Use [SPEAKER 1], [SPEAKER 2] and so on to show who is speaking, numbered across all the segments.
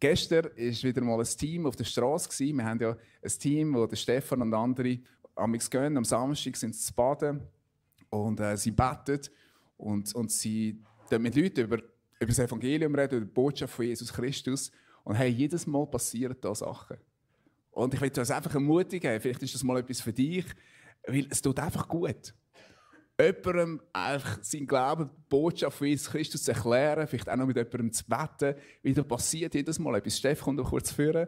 [SPEAKER 1] Gestern war wieder mal ein Team auf der Straße. Wir haben ja ein Team, wo der Stefan und andere gehen. Am Samstag sind sie zu baden und sie beten und sie mit Leuten über das Evangelium reden, über die Botschaft von Jesus Christus. Und hey, jedes Mal passieren da Sachen. Und ich will das einfach ermutigen, vielleicht ist das mal etwas für dich, weil es tut einfach gut. Jemandem einfach seinen Glauben, die Botschaft von Jesus Christus zu erklären, vielleicht auch noch mit jemandem zu beten, weil da passiert jedes Mal etwas. Steff, komm doch kurz führen.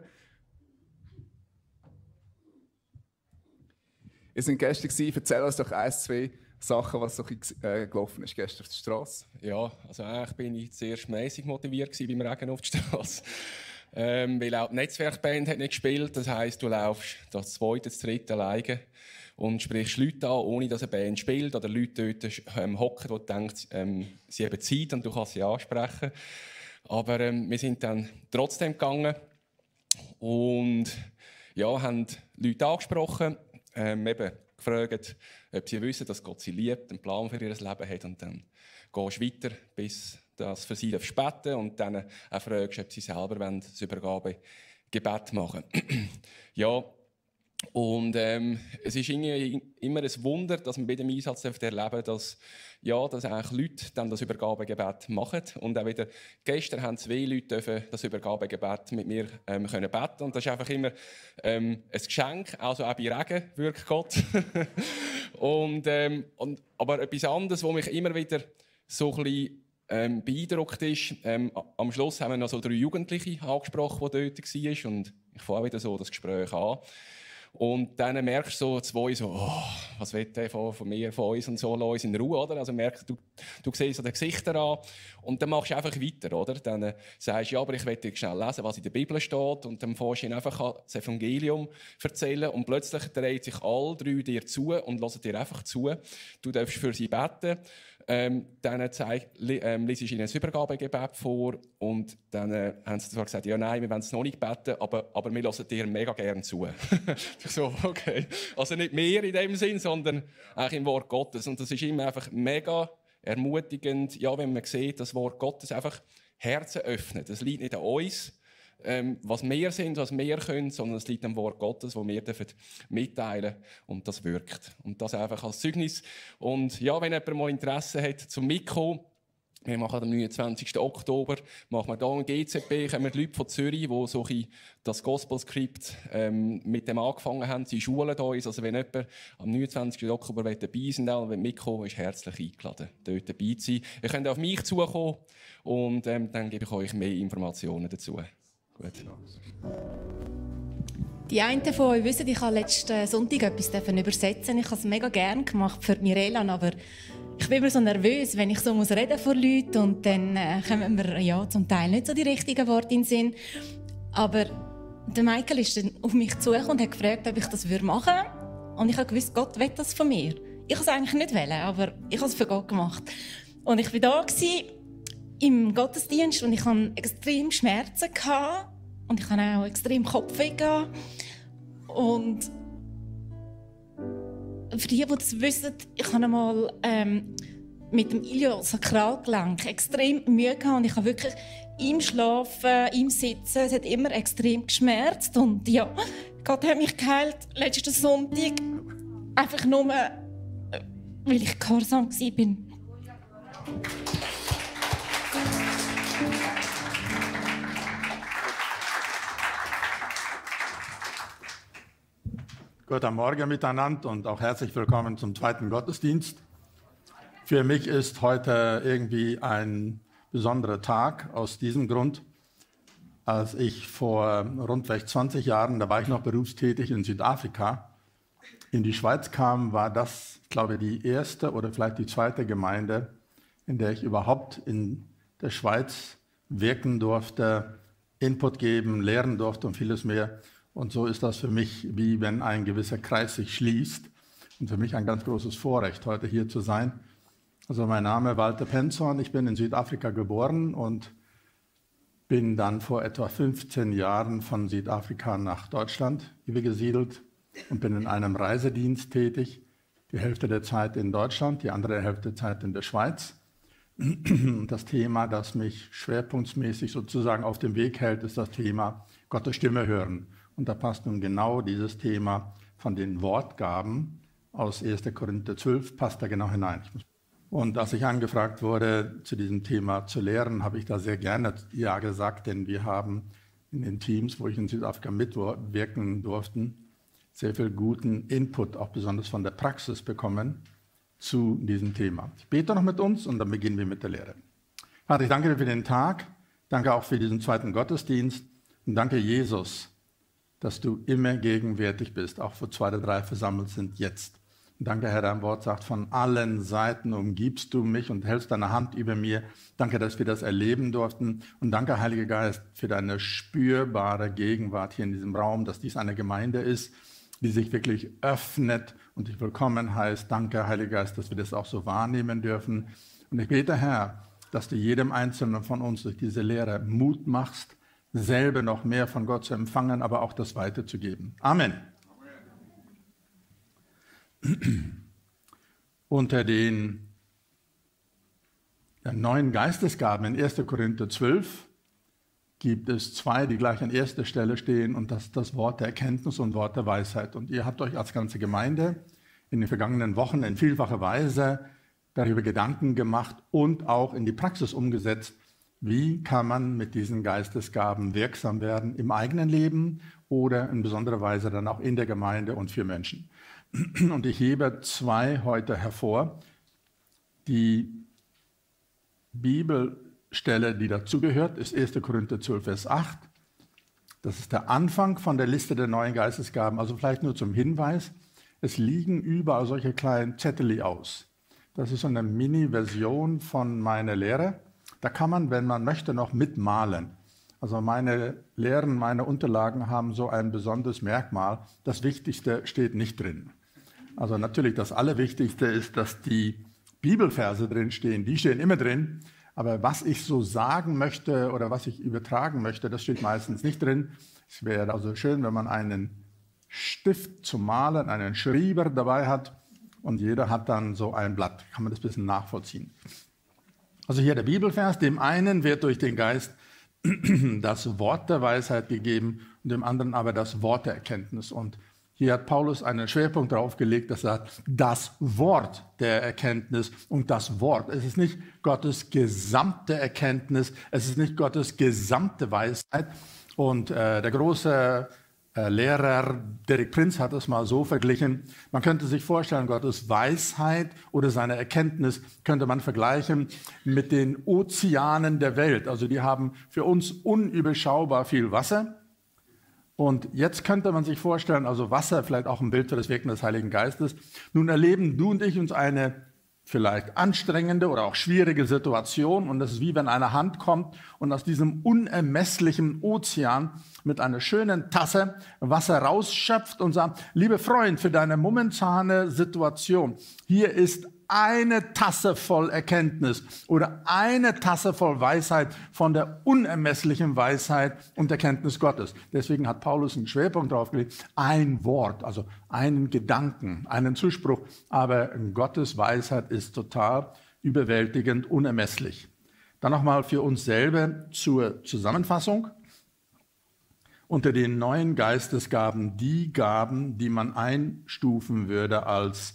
[SPEAKER 1] Wir waren gestern, erzähl uns doch 1, 2 Sachen, was so gelaufen ist gestern auf der Straße.
[SPEAKER 2] Ja, also eigentlich bin ich zuerst mäßig motiviert beim Regen auf der Straße. Weil auch die Netzwerkband hat nicht gespielt. Das heisst, du laufst das zweite, das dritte alleine und sprichst Leute an, ohne dass eine Band spielt. Oder Leute dort hocken, die denken, sie haben Zeit und du kannst sie ansprechen. Aber wir sind dann trotzdem gegangen und ja, haben Leute angesprochen, eben gefragt, ob sie wissen, dass Gott sie liebt, einen Plan für ihr Leben hat. Und dann gehst du weiter, bis das für sie beten darfst. Und dann auch fragst, ob sie selber das Übergabegebet machen wollen. Ja, und es ist immer ein Wunder, dass man bei dem Einsatz erleben darf, dass eigentlich Leute dann das Übergabegebet machen. Und auch wieder gestern haben 2 Leute das Übergabegebet mit mir können beten. Und das ist einfach immer ein Geschenk, also auch bei Regen wirkt Gott. Aber etwas anderes, was mich immer wieder so ein bisschen beeindruckt ist, am Schluss haben wir noch so 3 Jugendliche angesprochen, die dort waren. Und ich fange wieder so das Gespräch an. Und dann merkst du so 2 so, oh, was will der von mir, von uns und so, lass uns in Ruhe, oder? Also merkst du siehst so die Gesichter an und dann machst du einfach weiter, oder? Dann sagst du, ja, aber ich will dir schnell lesen, was in der Bibel steht und dann fängst du ihnen einfach das Evangelium erzählen und plötzlich drehen sich alle 3 dir zu und hören dir einfach zu. Du darfst für sie beten. Dann liest ich ihnen ein Übergabegebet vor und dann haben sie zwar gesagt, ja nein, wir wollen es noch nicht beten, aber wir hören dir mega gerne zu. So, okay. Also nicht mehr in dem Sinn, sondern eigentlich im Wort Gottes. Und das ist immer einfach mega ermutigend, ja, wenn man sieht, das Wort Gottes einfach Herzen öffnet. Das liegt nicht an uns, was wir sind, was wir können, sondern es liegt am Wort Gottes, das wir mitteilen dürfen. Und das wirkt. Und das einfach als Zeugnis. Und ja, wenn jemand mal Interesse hat zum Mitkommen, wir machen am 29. Oktober machen wir hier im GZB, kommen Leute von Zürich, die so das Gospel-Skript mit dem angefangen haben. Sie schulen uns. Also wenn jemand am 29. Oktober dabei sein will und mitkommen, ist herzlich eingeladen, dort dabei zu sein. Ihr könnt auf mich zukommen und dann gebe ich euch mehr Informationen dazu. Gut.
[SPEAKER 3] Die einen von euch wissen, ich habe letzten Sonntag etwas übersetzen. Ich habe es mega gerne gemacht für Mirelan, aber ich bin immer so nervös, wenn ich so reden vor Leuten und dann kommen mir zum Teil nicht so die richtigen Worte in den Sinn. Aber der Michael ist dann auf mich zugekommen und hat gefragt, ob ich das machen würde. Und ich habe gewusst, Gott will das von mir. Ich wollte es eigentlich nicht wollen, aber ich habe es für Gott gemacht. Und ich war da im Gottesdienst und ich hatte extrem Schmerzen und ich hatte auch extrem Kopfweh. Und für die das wissen, ich habe einmal mit dem Iliosakralgelenk extrem Mühe gehabt und ich habe wirklich im Schlafen, im Sitzen, es hat immer extrem geschmerzt und ja, Gott hat mich geheilt letzten Sonntag, einfach nur, weil ich gehorsam war.
[SPEAKER 4] Guten Morgen miteinander und auch herzlich willkommen zum zweiten Gottesdienst. Für mich ist heute irgendwie ein besonderer Tag aus diesem Grund. Als ich vor rund 20 Jahren, da war ich noch berufstätig in Südafrika, in die Schweiz kam, war das, glaube ich, die erste oder vielleicht die zweite Gemeinde, in der ich überhaupt in der Schweiz wirken durfte, Input geben, lehren durfte und vieles mehr. Und so ist das für mich, wie wenn ein gewisser Kreis sich schließt. Und für mich ein ganz großes Vorrecht, heute hier zu sein. Also mein Name ist Walter Penson, ich bin in Südafrika geboren und bin dann vor etwa 15 Jahren von Südafrika nach Deutschland übergesiedelt und bin in einem Reisedienst tätig. Die Hälfte der Zeit in Deutschland, die andere Hälfte der Zeit in der Schweiz. Das Thema, das mich schwerpunktmäßig sozusagen auf dem Weg hält, ist das Thema Gottes Stimme hören. Und da passt nun genau dieses Thema von den Wortgaben aus 1. Korinther 12, passt da genau hinein. Und als ich angefragt wurde, zu diesem Thema zu lehren, habe ich da sehr gerne Ja gesagt, denn wir haben in den Teams, wo ich in Südafrika mitwirken durfte, sehr viel guten Input, auch besonders von der Praxis bekommen zu diesem Thema. Ich bete noch mit uns und dann beginnen wir mit der Lehre. Vater, ich danke dir für den Tag, danke auch für diesen zweiten Gottesdienst und danke Jesus, dass du immer gegenwärtig bist, auch wo 2 oder 3 versammelt sind jetzt. Und danke, Herr, dein Wort sagt, von allen Seiten umgibst du mich und hältst deine Hand über mir. Danke, dass wir das erleben durften. Und danke, Heiliger Geist, für deine spürbare Gegenwart hier in diesem Raum, dass dies eine Gemeinde ist, die sich wirklich öffnet und dich willkommen heißt. Danke, Heiliger Geist, dass wir das auch so wahrnehmen dürfen. Und ich bete, Herr, dass du jedem Einzelnen von uns durch diese Lehre Mut machst, selber noch mehr von Gott zu empfangen, aber auch das weiterzugeben. Amen. Unter den neuen Geistesgaben in 1. Korinther 12 gibt es 2, die gleich an erster Stelle stehen, und das ist das Wort der Erkenntnis und Wort der Weisheit. Und ihr habt euch als ganze Gemeinde in den vergangenen Wochen in vielfacher Weise darüber Gedanken gemacht und auch in die Praxis umgesetzt, wie kann man mit diesen Geistesgaben wirksam werden im eigenen Leben oder in besonderer Weise dann auch in der Gemeinde und für Menschen. Und ich hebe 2 heute hervor. Die Bibelstelle, die dazugehört, ist 1. Korinther 12, Vers 8. Das ist der Anfang von der Liste der neuen Geistesgaben. Also vielleicht nur zum Hinweis, es liegen überall solche kleinen Zettel aus. Das ist so eine Mini-Version von meiner Lehre. Da kann man, wenn man möchte, noch mitmalen. Also meine Lehren, meine Unterlagen haben so ein besonderes Merkmal. Das Wichtigste steht nicht drin. Also natürlich das Allerwichtigste ist, dass die Bibelverse drin stehen. Die stehen immer drin. Aber was ich so sagen möchte oder was ich übertragen möchte, das steht meistens nicht drin. Es wäre also schön, wenn man einen Stift zum Malen, einen Schrieber dabei hat. Und jeder hat dann so ein Blatt. Kann man das ein bisschen nachvollziehen. Also hier der Bibelvers. Dem einen wird durch den Geist das Wort der Weisheit gegeben und dem anderen aber das Wort der Erkenntnis. Und hier hat Paulus einen Schwerpunkt darauf gelegt, dass er sagt, das Wort der Erkenntnis und das Wort. Es ist nicht Gottes gesamte Erkenntnis, es ist nicht Gottes gesamte Weisheit. Und der große Lehrer Derek Prinz hat es mal so verglichen. Man könnte sich vorstellen, Gottes Weisheit oder seine Erkenntnis könnte man vergleichen mit den Ozeanen der Welt. Also die haben für uns unüberschaubar viel Wasser. Und jetzt könnte man sich vorstellen, also Wasser, vielleicht auch ein Bild für das Wirken des Heiligen Geistes. Nun erleben du und ich uns eine vielleicht anstrengende oder auch schwierige Situation. Und das ist wie wenn eine Hand kommt und aus diesem unermesslichen Ozean mit einer schönen Tasse Wasser rausschöpft und sagt, lieber Freund, für deine momentane Situation, hier ist eine Tasse voll Erkenntnis oder eine Tasse voll Weisheit von der unermesslichen Weisheit und Erkenntnis Gottes. Deswegen hat Paulus einen Schwerpunkt drauf gelegt, ein Wort, also einen Gedanken, einen Zuspruch. Aber Gottes Weisheit ist total überwältigend, unermesslich. Dann nochmal für uns selber zur Zusammenfassung. Unter den neuen Geistesgaben, die Gaben, die man einstufen würde als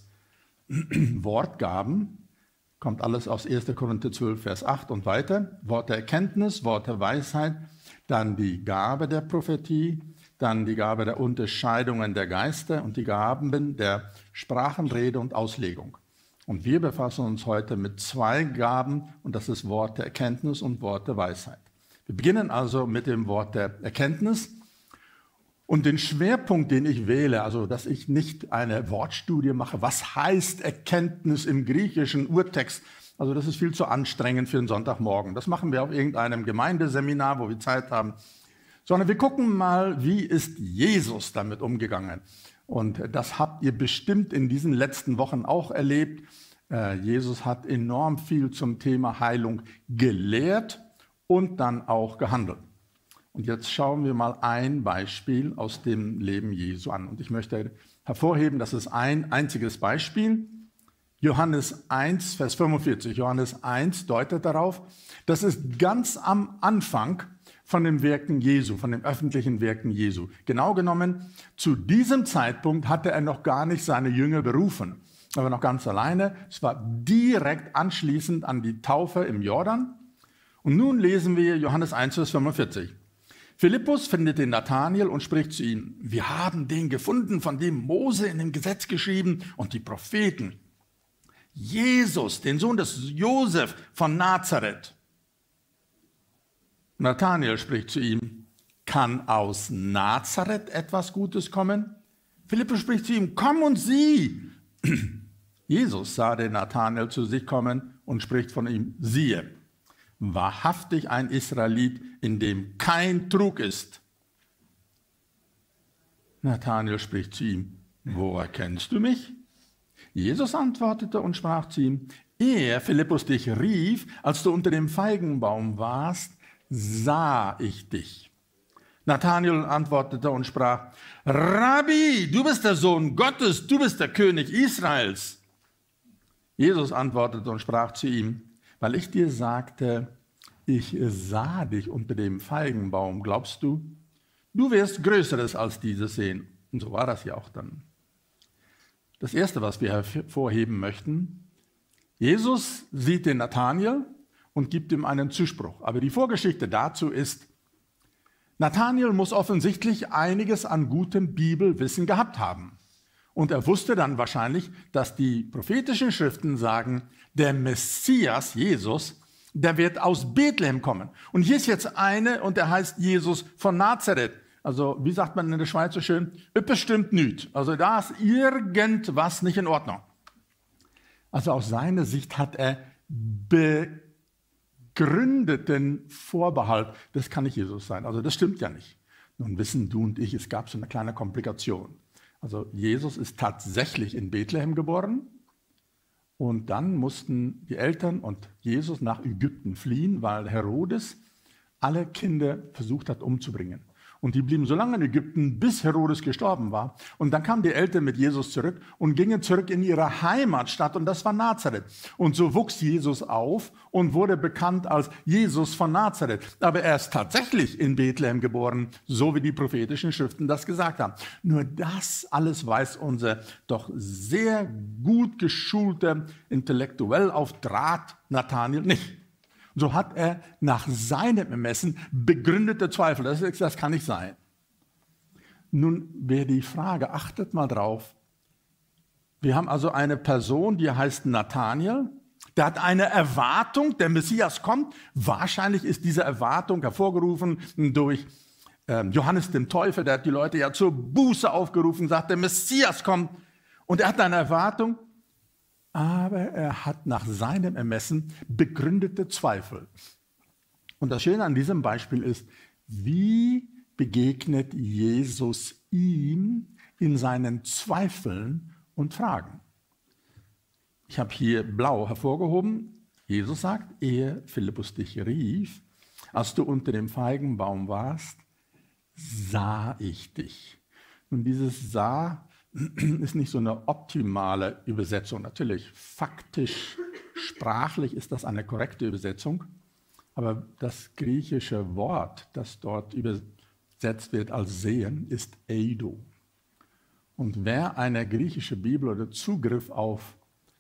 [SPEAKER 4] Wortgaben, kommt alles aus 1. Korinther 12, Vers 8 und weiter. Wort der Erkenntnis, Wort der Weisheit, dann die Gabe der Prophetie, dann die Gabe der Unterscheidungen der Geister und die Gaben der Sprachenrede und Auslegung. Und wir befassen uns heute mit 2 Gaben und das ist Wort der Erkenntnis und Wort der Weisheit. Wir beginnen also mit dem Wort der Erkenntnis. Und den Schwerpunkt, den ich wähle, also dass ich nicht eine Wortstudie mache, was heißt Erkenntnis im griechischen Urtext, also das ist viel zu anstrengend für einen Sonntagmorgen. Das machen wir auf irgendeinem Gemeindeseminar, wo wir Zeit haben. Sondern wir gucken mal, wie ist Jesus damit umgegangen. Und das habt ihr bestimmt in diesen letzten Wochen auch erlebt. Jesus hat enorm viel zum Thema Heilung gelehrt und dann auch gehandelt. Und jetzt schauen wir mal ein Beispiel aus dem Leben Jesu an. Und ich möchte hervorheben, das ist ein einziges Beispiel. Johannes 1, Vers 45. Johannes 1 deutet darauf, das ist ganz am Anfang von den Werken Jesu, von den öffentlichen Werken Jesu. Genau genommen, zu diesem Zeitpunkt hatte er noch gar nicht seine Jünger berufen. Er war noch ganz alleine. Es war direkt anschließend an die Taufe im Jordan. Und nun lesen wir Johannes 1, Vers 45. Philippus findet den Nathanael und spricht zu ihm: Wir haben den gefunden, von dem Mose in dem Gesetz geschrieben und die Propheten. Jesus, den Sohn des Josef von Nazareth. Nathanael spricht zu ihm: Kann aus Nazareth etwas Gutes kommen? Philippus spricht zu ihm: Komm und sieh. Jesus sah den Nathanael zu sich kommen und spricht von ihm: Siehe, wahrhaftig ein Israelit, in dem kein Trug ist. Nathanael spricht zu ihm: Woher kennst du mich? Jesus antwortete und sprach zu ihm: Ehe Philippus dich rief, als du unter dem Feigenbaum warst, sah ich dich. Nathanael antwortete und sprach: Rabbi, du bist der Sohn Gottes, du bist der König Israels. Jesus antwortete und sprach zu ihm: Weil ich dir sagte, ich sah dich unter dem Feigenbaum, glaubst du? Du wirst Größeres als dieses sehen. Und so war das ja auch dann. Das Erste, was wir hervorheben möchten: Jesus sieht den Nathanael und gibt ihm einen Zuspruch. Aber die Vorgeschichte dazu ist, Nathanael muss offensichtlich einiges an gutem Bibelwissen gehabt haben. Und er wusste dann wahrscheinlich, dass die prophetischen Schriften sagen, der Messias, Jesus, der wird aus Bethlehem kommen. Und hier ist jetzt eine und der heißt Jesus von Nazareth. Also wie sagt man in der Schweiz so schön? Bestimmt nicht. Also da ist irgendwas nicht in Ordnung. Also aus seiner Sicht hat er begründeten Vorbehalt, das kann nicht Jesus sein. Also das stimmt ja nicht. Nun wissen du und ich, es gab so eine kleine Komplikation. Also Jesus ist tatsächlich in Bethlehem geboren und dann mussten die Eltern und Jesus nach Ägypten fliehen, weil Herodes alle Kinder versucht hat umzubringen. Und die blieben so lange in Ägypten, bis Herodes gestorben war. Und dann kamen die Eltern mit Jesus zurück und gingen zurück in ihre Heimatstadt, und das war Nazareth. Und so wuchs Jesus auf und wurde bekannt als Jesus von Nazareth. Aber er ist tatsächlich in Bethlehem geboren, so wie die prophetischen Schriften das gesagt haben. Nur das alles weiß unser doch sehr gut geschulter, intellektuell auf Draht Nathanael nicht. So hat er nach seinem Ermessen begründete Zweifel. Das kann nicht sein. Nun wäre die Frage, achtet mal drauf. Wir haben also eine Person, die heißt Nathanael. Der hat eine Erwartung, der Messias kommt. Wahrscheinlich ist diese Erwartung hervorgerufen durch Johannes dem Täufer. Der hat die Leute ja zur Buße aufgerufen, sagt, der Messias kommt. Und er hat eine Erwartung. Aber er hat nach seinem Ermessen begründete Zweifel. Und das Schöne an diesem Beispiel ist, wie begegnet Jesus ihm in seinen Zweifeln und Fragen? Ich habe hier blau hervorgehoben. Jesus sagt, ehe Philippus dich rief, als du unter dem Feigenbaum warst, sah ich dich. Und dieses sah ist nicht so eine optimale Übersetzung. Natürlich, faktisch, sprachlich ist das eine korrekte Übersetzung. Aber das griechische Wort, das dort übersetzt wird als sehen, ist eido. Und wer eine griechische Bibel oder Zugriff auf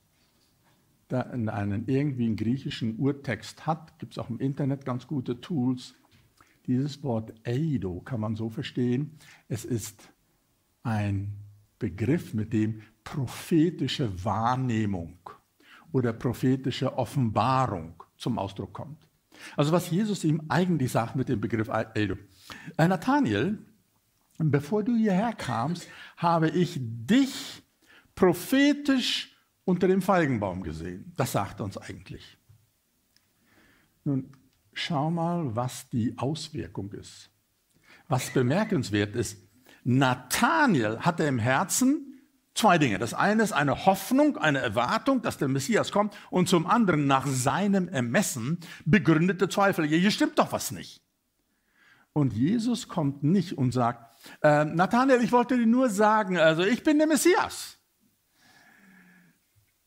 [SPEAKER 4] einen irgendwie einen griechischen Urtext hat, gibt es auch im Internet ganz gute Tools. Dieses Wort eido kann man so verstehen, es ist ein Begriff, mit dem prophetische Wahrnehmung oder prophetische Offenbarung zum Ausdruck kommt. Also was Jesus ihm eigentlich sagt mit dem Begriff eido. Nathanael, bevor du hierher kamst, habe ich dich prophetisch unter dem Feigenbaum gesehen. Das sagt uns eigentlich. Nun, schau mal, was die Auswirkung ist. Was bemerkenswert ist, Nathanael hatte im Herzen zwei Dinge. Das eine ist eine Hoffnung, eine Erwartung, dass der Messias kommt, und zum anderen nach seinem Ermessen begründete Zweifel. Hier stimmt doch was nicht. Und Jesus kommt nicht und sagt, Nathanael, ich wollte dir nur sagen, also ich bin der Messias.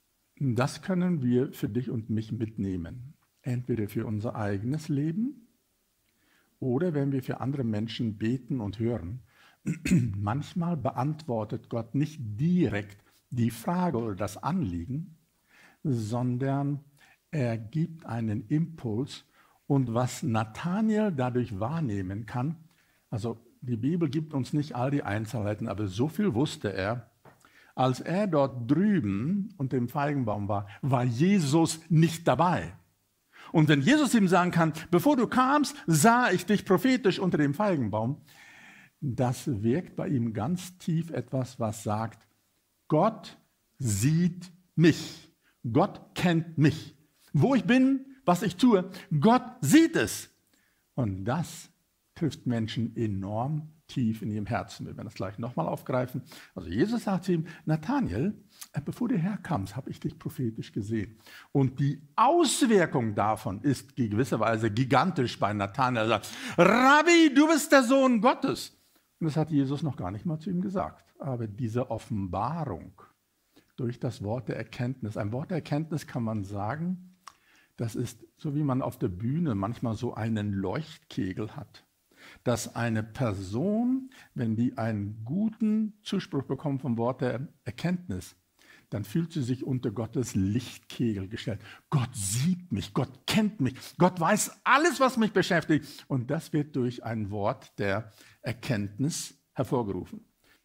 [SPEAKER 4] Das können wir für dich und mich mitnehmen. Entweder für unser eigenes Leben oder wenn wir für andere Menschen beten und hören. Manchmal beantwortet Gott nicht direkt die Frage oder das Anliegen, sondern er gibt einen Impuls. Und was Nathanael dadurch wahrnehmen kann, also die Bibel gibt uns nicht all die Einzelheiten, aber so viel wusste er. Als er dort drüben unter dem Feigenbaum war, war Jesus nicht dabei. Und wenn Jesus ihm sagen kann, bevor du kamst, sah ich dich prophetisch unter dem Feigenbaum, das wirkt bei ihm ganz tief etwas, was sagt, Gott sieht mich. Gott kennt mich. Wo ich bin, was ich tue, Gott sieht es. Und das trifft Menschen enorm tief in ihrem Herzen. Wir werden das gleich nochmal aufgreifen. Also Jesus sagt zu ihm, Nathanael, bevor du herkamst, habe ich dich prophetisch gesehen. Und die Auswirkung davon ist gewisserweise gigantisch bei Nathanael. Er sagt, Rabbi, du bist der Sohn Gottes. Und das hat Jesus noch gar nicht mal zu ihm gesagt. Aber diese Offenbarung durch das Wort der Erkenntnis, ein Wort der Erkenntnis kann man sagen, das ist so, wie man auf der Bühne manchmal so einen Leuchtkegel hat. Dass eine Person, wenn die einen guten Zuspruch bekommt vom Wort der Erkenntnis, dann fühlt sie sich unter Gottes Lichtkegel gestellt. Gott sieht mich, Gott kennt mich, Gott weiß alles, was mich beschäftigt. Und das wird durch ein Wort der Erkenntnis hervorgerufen.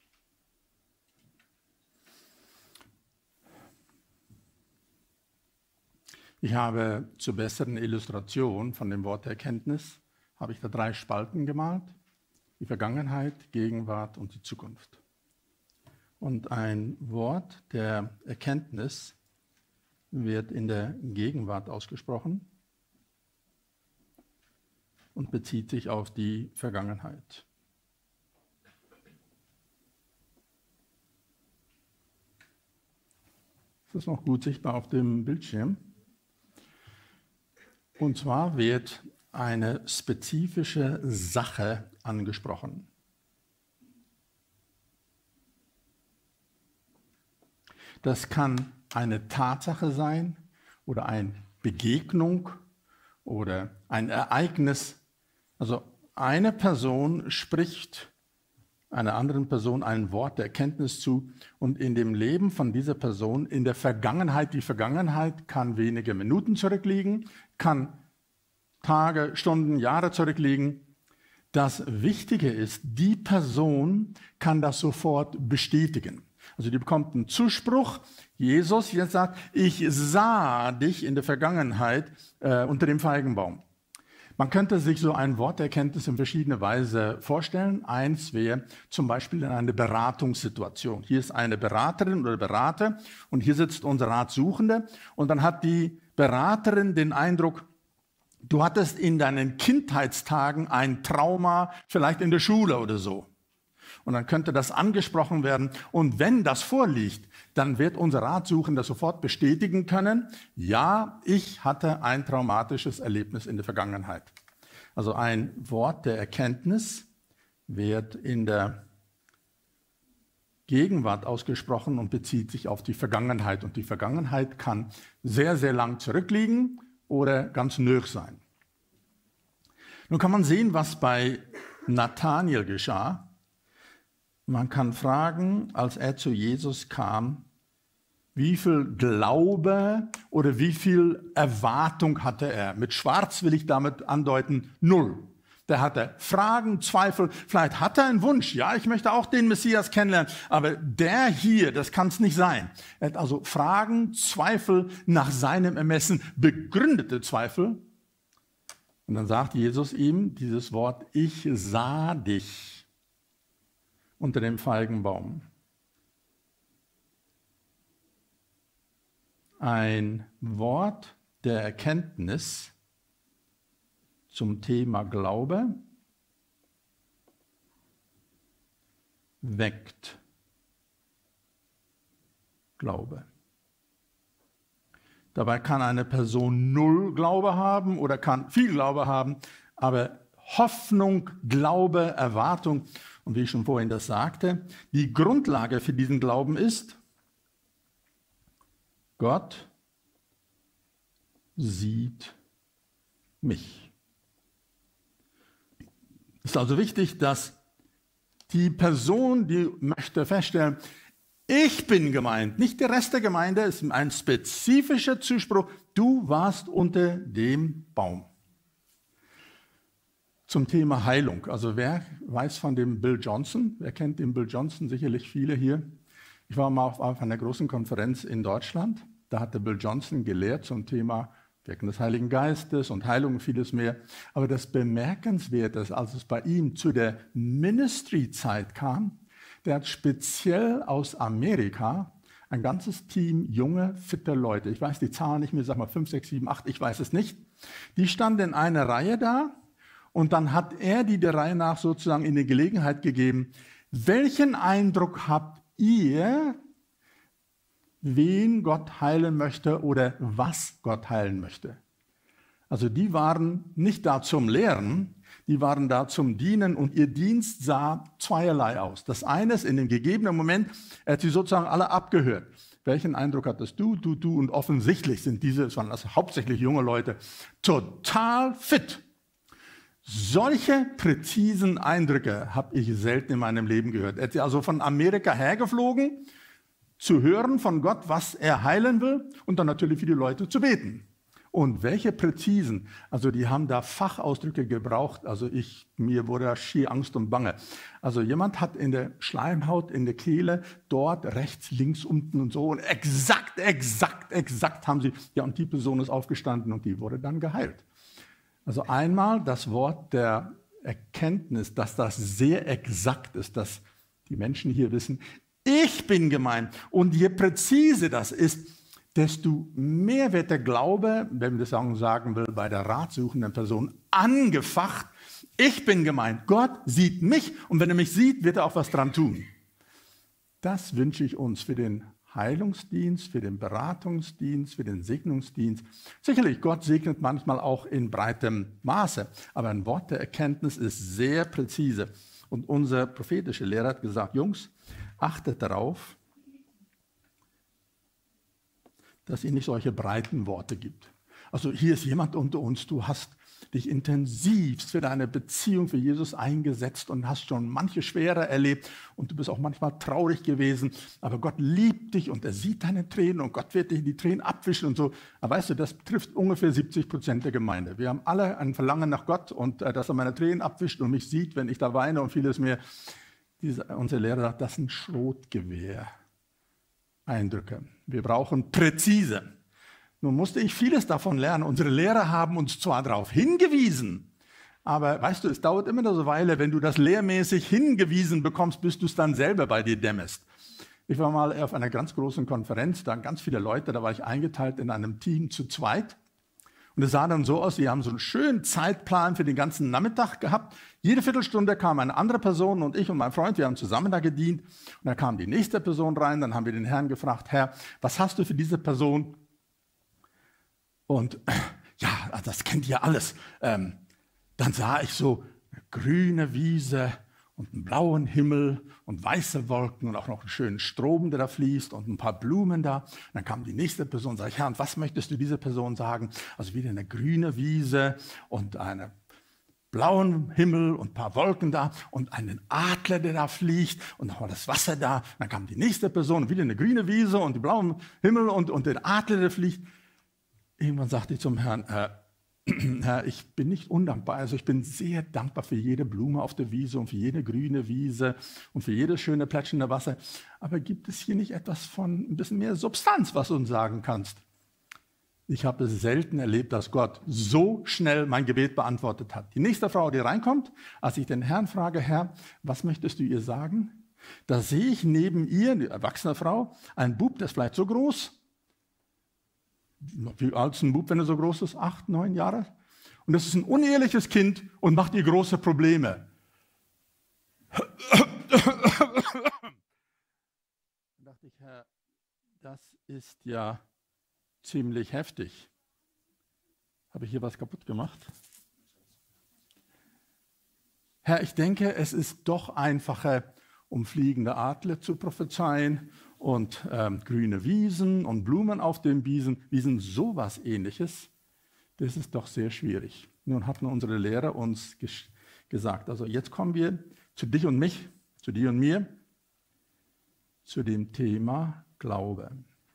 [SPEAKER 4] Ich habe zur besseren Illustration von dem Wort der Erkenntnis, habe ich da 3 Spalten gemalt, die Vergangenheit, Gegenwart und die Zukunft. Und ein Wort der Erkenntnis wird in der Gegenwart ausgesprochen und bezieht sich auf die Vergangenheit. Das ist noch gut sichtbar auf dem Bildschirm. Und zwar wird eine spezifische Sache angesprochen. Das kann eine Tatsache sein oder eine Begegnung oder ein Ereignis. Also eine Person spricht einer anderen Person ein Wort der Erkenntnis zu und in dem Leben von dieser Person in der Vergangenheit, die Vergangenheit kann wenige Minuten zurückliegen, kann Tage, Stunden, Jahre zurückliegen. Das Wichtige ist, die Person kann das sofort bestätigen. Also die bekommt einen Zuspruch. Jesus jetzt sagt, ich sah dich in der Vergangenheit unter dem Feigenbaum. Man könnte sich so ein Wort der Erkenntnis in verschiedene Weise vorstellen. Eins wäre zum Beispiel in einer Beratungssituation. Hier ist eine Beraterin oder Berater und hier sitzt unser Ratsuchende und dann hat die Beraterin den Eindruck, du hattest in deinen Kindheitstagen ein Trauma, vielleicht in der Schule oder so. Und dann könnte das angesprochen werden. Und wenn das vorliegt, dann wird unser Ratsuchender sofort bestätigen können, ja, ich hatte ein traumatisches Erlebnis in der Vergangenheit. Also ein Wort der Erkenntnis wird in der Gegenwart ausgesprochen und bezieht sich auf die Vergangenheit. Und die Vergangenheit kann sehr, sehr lang zurückliegen oder ganz nöch sein. Nun kann man sehen, was bei Nathanael geschah. Man kann fragen, als er zu Jesus kam, wie viel Glaube oder wie viel Erwartung hatte er? Mit Schwarz will ich damit andeuten, 0. Der hatte Fragen, Zweifel, vielleicht hat er einen Wunsch, ja, ich möchte auch den Messias kennenlernen, aber der hier, das kann es nicht sein. Er hat also Fragen, Zweifel nach seinem Ermessen, begründete Zweifel. Und dann sagt Jesus ihm dieses Wort, ich sah dich unter dem Feigenbaum. Ein Wort der Erkenntnis zum Thema Glaube weckt Glaube. Dabei kann eine Person 0 Glaube haben oder kann viel Glaube haben, aber Hoffnung, Glaube, Erwartung, und wie ich schon vorhin das sagte, die Grundlage für diesen Glauben ist, Gott sieht mich. Es ist also wichtig, dass die Person, die möchte feststellen, ich bin gemeint, nicht der Rest der Gemeinde, ist ein spezifischer Zuspruch, du warst unter dem Baum. Zum Thema Heilung. Also wer weiß von dem Bill Johnson? Wer kennt den Bill Johnson? Sicherlich viele hier. Ich war mal auf einer großen Konferenz in Deutschland. Da hatte Bill Johnson gelehrt zum Thema Wirken des Heiligen Geistes und Heilung und vieles mehr. Aber das Bemerkenswerte ist, als es bei ihm zu der Ministry-Zeit kam, der hat speziell aus Amerika ein ganzes Team junge, fitte Leute, ich weiß die Zahlen nicht mehr, sag mal 5, 6, 7, 8, ich weiß es nicht, die standen in einer Reihe da und dann hat er die der Reihe nach sozusagen in die Gelegenheit gegeben, welchen Eindruck habt ihr, wen Gott heilen möchte oder was Gott heilen möchte? Also die waren nicht da zum Lehren, die waren da zum Dienen und ihr Dienst sah zweierlei aus. Das eine ist, in dem gegebenen Moment, er hat sie sozusagen alle abgehört. Welchen Eindruck hattest du und offensichtlich sind diese, es waren also hauptsächlich junge Leute, total fit. Solche präzisen Eindrücke habe ich selten in meinem Leben gehört. Er ist also von Amerika hergeflogen, zu hören von Gott, was er heilen will und dann natürlich für die Leute zu beten. Und welche präzisen, also die haben da Fachausdrücke gebraucht, also mir wurde da schier Angst und Bange. Also jemand hat in der Schleimhaut, in der Kehle, dort rechts, links, unten und so und exakt haben sie, ja und die Person ist aufgestanden und die wurde dann geheilt. Also einmal das Wort der Erkenntnis, dass das sehr exakt ist, dass die Menschen hier wissen, ich bin gemeint und je präzise das ist, desto mehr wird der Glaube, wenn man das sagen will, bei der ratsuchenden Person angefacht. Ich bin gemeint, Gott sieht mich und wenn er mich sieht, wird er auch was dran tun. Das wünsche ich uns für den Heilungsdienst, für den Beratungsdienst, für den Segnungsdienst. Sicherlich, Gott segnet manchmal auch in breitem Maße, aber ein Wort der Erkenntnis ist sehr präzise. Und unser prophetischer Lehrer hat gesagt, Jungs, achtet darauf, dass ihr nicht solche breiten Worte gibt. Also hier ist jemand unter uns, du hast dich intensivst für deine Beziehung für Jesus eingesetzt und hast schon manche Schwere erlebt und du bist auch manchmal traurig gewesen, aber Gott liebt dich und er sieht deine Tränen und Gott wird dich die Tränen abwischen und so. Aber weißt du, das betrifft ungefähr 70% der Gemeinde. Wir haben alle ein Verlangen nach Gott und dass er meine Tränen abwischt und mich sieht, wenn ich da weine und vieles mehr. Unser Lehrer sagt, das sind Schrotgewehr-Eindrücke. Wir brauchen präzise. Nun musste ich vieles davon lernen. Unsere Lehrer haben uns zwar darauf hingewiesen, aber weißt du, es dauert immer eine Weile, wenn du das lehrmäßig hingewiesen bekommst, bis du es dann selber bei dir dämmerst. Ich war mal auf einer ganz großen Konferenz, da waren ganz viele Leute, da war ich eingeteilt in einem Team zu zweit. Und es sah dann so aus, sie haben so einen schönen Zeitplan für den ganzen Nachmittag gehabt. Jede Viertelstunde kam eine andere Person und ich und mein Freund, wir haben zusammen da gedient. Und dann kam die nächste Person rein, dann haben wir den Herrn gefragt, Herr, was hast du für diese Person? Und ja, das kennt ihr alles. Dann sah ich so eine grüne Wiese und einen blauen Himmel und weiße Wolken und auch noch einen schönen Strom, der da fließt und ein paar Blumen da. Und dann kam die nächste Person und sagte, Herr, und was möchtest du dieser Person sagen? Also wieder eine grüne Wiese und einen blauen Himmel und ein paar Wolken da und einen Adler, der da fliegt und nochmal das Wasser da. Und dann kam die nächste Person und wieder eine grüne Wiese und den blauen Himmel und den Adler, der fliegt. Irgendwann sagte ich zum Herrn, Herr, ich bin nicht undankbar, also ich bin sehr dankbar für jede Blume auf der Wiese und für jede grüne Wiese und für jedes schöne plätschernde Wasser. Aber gibt es hier nicht etwas von ein bisschen mehr Substanz, was du uns sagen kannst? Ich habe es selten erlebt, dass Gott so schnell mein Gebet beantwortet hat. Die nächste Frau, die reinkommt, als ich den Herrn frage, Herr, was möchtest du ihr sagen? Da sehe ich neben ihr, die erwachsene Frau, einen Bub, der ist vielleicht so groß. Wie alt ist ein Bub, wenn er so groß ist? 8, 9 Jahre? Und das ist ein uneheliches Kind und macht ihr große Probleme. Da dachte ich, Herr, das ist ja ziemlich heftig. Habe ich hier was kaputt gemacht? Herr, ich denke, es ist doch einfacher, um fliegende Adler zu prophezeien und grüne Wiesen und Blumen auf den Wiesen, sowas Ähnliches. Das ist doch sehr schwierig. Nun hatten unsere Lehrer uns gesagt, also jetzt kommen wir zu dich und mich, zu dir und mir, zu dem Thema Glaube.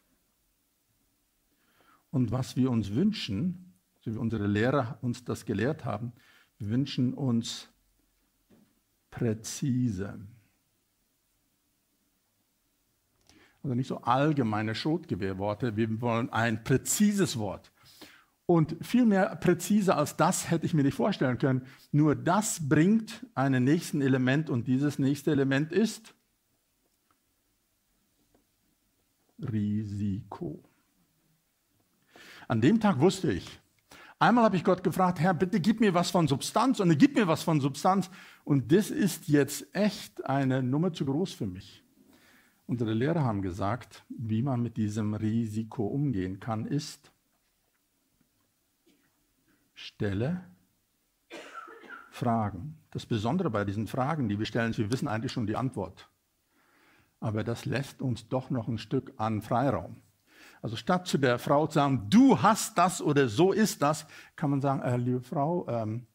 [SPEAKER 4] Und was wir uns wünschen, so wie unsere Lehrer uns das gelehrt haben, wir wünschen uns präzise. Also nicht so allgemeine Schrotgewehrworte, wir wollen ein präzises Wort. Und viel mehr präzise als das hätte ich mir nicht vorstellen können. Nur das bringt einen nächsten Element und dieses nächste Element ist Risiko. An dem Tag wusste ich, einmal habe ich Gott gefragt, Herr, bitte gib mir was von Substanz und er gibt mir was von Substanz. Und das ist jetzt echt eine Nummer zu groß für mich. Unsere Lehrer haben gesagt, wie man mit diesem Risiko umgehen kann, ist, stelle Fragen. Das Besondere bei diesen Fragen, die wir stellen, ist, wir wissen eigentlich schon die Antwort. Aber das lässt uns doch noch ein Stück an Freiraum. Also statt zu der Frau zu sagen, du hast das oder so ist das, kann man sagen, liebe Frau,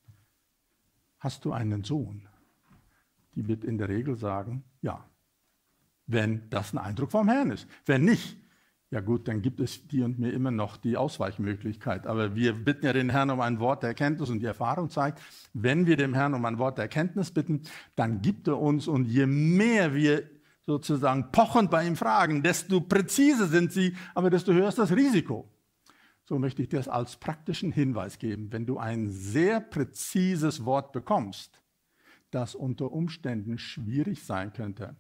[SPEAKER 4] hast du einen Sohn? Die wird in der Regel sagen, ja. Wenn das ein Eindruck vom Herrn ist. Wenn nicht, ja gut, dann gibt es dir und mir immer noch die Ausweichmöglichkeit. Aber wir bitten ja den Herrn um ein Wort der Erkenntnis und die Erfahrung zeigt, wenn wir dem Herrn um ein Wort der Erkenntnis bitten, dann gibt er uns und je mehr wir sozusagen pochend bei ihm fragen, desto präziser sind sie, aber desto höher ist das Risiko. So möchte ich dir das als praktischen Hinweis geben. Wenn du ein sehr präzises Wort bekommst, das unter Umständen schwierig sein könnte,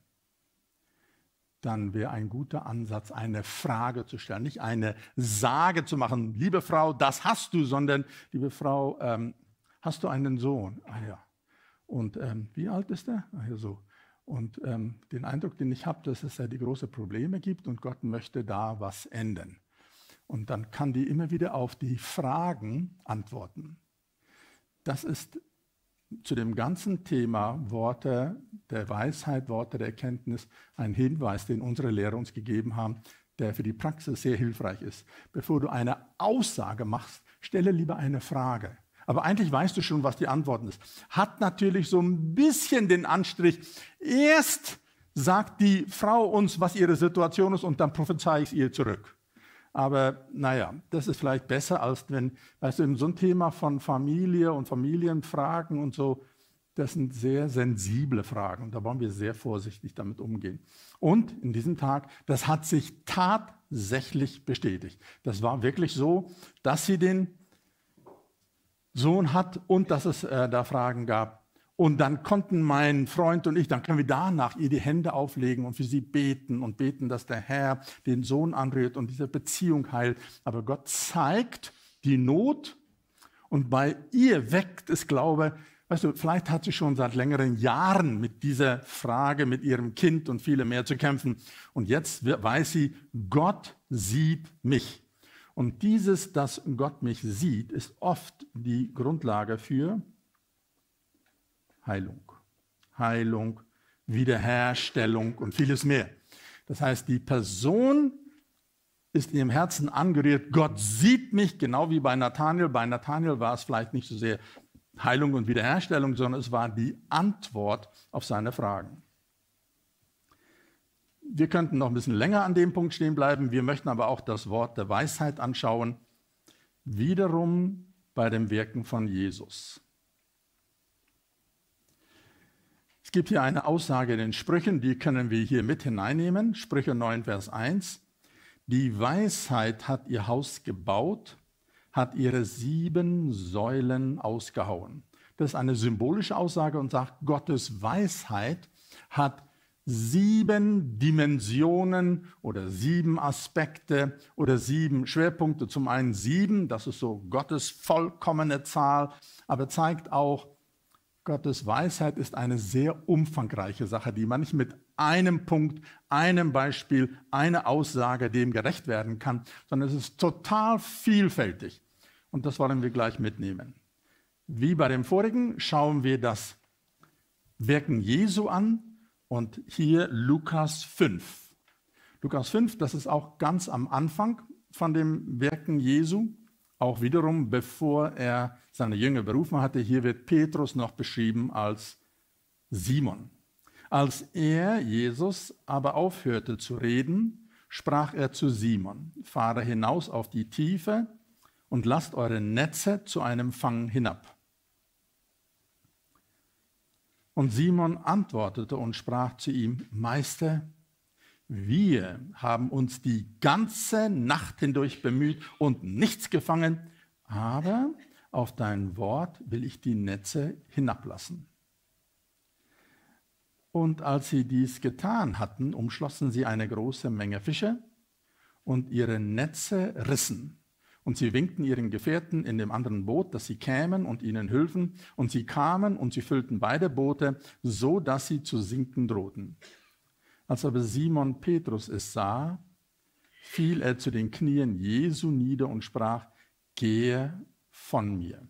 [SPEAKER 4] dann wäre ein guter Ansatz, eine Frage zu stellen, nicht eine Sage zu machen, liebe Frau, das hast du, sondern, liebe Frau, hast du einen Sohn? Ah ja. Und wie alt ist er? Ah ja, so. Und den Eindruck, den ich habe, dass es ja die großen Probleme gibt und Gott möchte da was ändern. Und dann kann die immer wieder auf die Fragen antworten. Das ist zu dem ganzen Thema Worte der Weisheit, Worte der Erkenntnis ein Hinweis, den unsere Lehrer uns gegeben haben, der für die Praxis sehr hilfreich ist. Bevor du eine Aussage machst, stelle lieber eine Frage. Aber eigentlich weißt du schon, was die Antwort ist. Hat natürlich so ein bisschen den Anstrich, erst sagt die Frau uns, was ihre Situation ist und dann prophezei ich es ihr zurück. Aber naja, das ist vielleicht besser, als wenn, weißt du, so ein Thema von Familie und Familienfragen und so, das sind sehr sensible Fragen und da wollen wir sehr vorsichtig damit umgehen. Und in diesem Tag, das hat sich tatsächlich bestätigt. Das war wirklich so, dass sie den Sohn hat und dass es da Fragen gab. Und dann konnten mein Freund und ich, dann können wir danach ihr die Hände auflegen und für sie beten und beten, dass der Herr den Sohn anrührt und diese Beziehung heilt. Aber Gott zeigt die Not und bei ihr weckt es Glaube. Weißt du, vielleicht hat sie schon seit längeren Jahren mit dieser Frage, mit ihrem Kind und viele mehr zu kämpfen. Und jetzt weiß sie, Gott sieht mich. Und dieses, dass Gott mich sieht, ist oft die Grundlage für Heilung. Heilung, Wiederherstellung und vieles mehr. Das heißt, die Person ist in ihrem Herzen angerührt, Gott sieht mich, genau wie bei Nathanael. Bei Nathanael war es vielleicht nicht so sehr Heilung und Wiederherstellung, sondern es war die Antwort auf seine Fragen. Wir könnten noch ein bisschen länger an dem Punkt stehen bleiben. Wir möchten aber auch das Wort der Weisheit anschauen. Wiederum bei dem Wirken von Jesus. Es gibt hier eine Aussage in den Sprüchen, die können wir hier mit hineinnehmen. Sprüche 9, Vers 1. Die Weisheit hat ihr Haus gebaut, hat ihre 7 Säulen ausgehauen. Das ist eine symbolische Aussage und sagt, Gottes Weisheit hat 7 Dimensionen oder 7 Aspekte oder 7 Schwerpunkte. Zum einen 7, das ist so Gottes vollkommene Zahl, aber zeigt auch, Gottes Weisheit ist eine sehr umfangreiche Sache, die man nicht mit einem Punkt, einem Beispiel, einer Aussage dem gerecht werden kann, sondern es ist total vielfältig. Und das wollen wir gleich mitnehmen. Wie bei dem vorigen schauen wir das Wirken Jesu an Und hier Lukas 5. Lukas 5, das ist auch ganz am Anfang von dem Wirken Jesu. Auch wiederum, bevor er seine Jünger berufen hatte. Hier wird Petrus noch beschrieben als Simon. Als er, Jesus, aber aufhörte zu reden, sprach er zu Simon: Fahre hinaus auf die Tiefe und lasst eure Netze zu einem Fang hinab. Und Simon antwortete und sprach zu ihm: Meister, wir haben uns die ganze Nacht hindurch bemüht und nichts gefangen, aber auf dein Wort will ich die Netze hinablassen. Und als sie dies getan hatten, umschlossen sie eine große Menge Fische und ihre Netze rissen. Und sie winkten ihren Gefährten in dem anderen Boot, dass sie kämen und ihnen hülfen. Und sie kamen und sie füllten beide Boote, so dass sie zu sinken drohten. Als aber Simon Petrus es sah, fiel er zu den Knien Jesu nieder und sprach: Gehe von mir.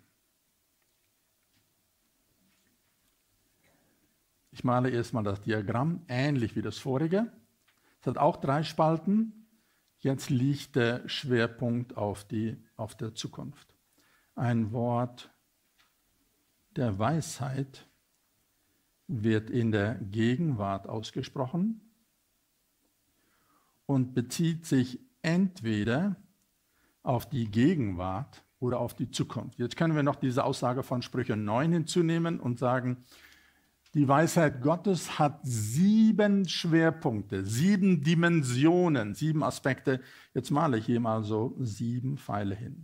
[SPEAKER 4] Ich male erstmal das Diagramm, ähnlich wie das vorige. Es hat auch 3 Spalten. Jetzt liegt der Schwerpunkt auf der Zukunft. Ein Wort der Weisheit wird in der Gegenwart ausgesprochen und bezieht sich entweder auf die Gegenwart oder auf die Zukunft. Jetzt können wir noch diese Aussage von Sprüche 9 hinzunehmen und sagen, die Weisheit Gottes hat 7 Schwerpunkte, 7 Dimensionen, 7 Aspekte. Jetzt male ich hier mal so 7 Pfeile hin.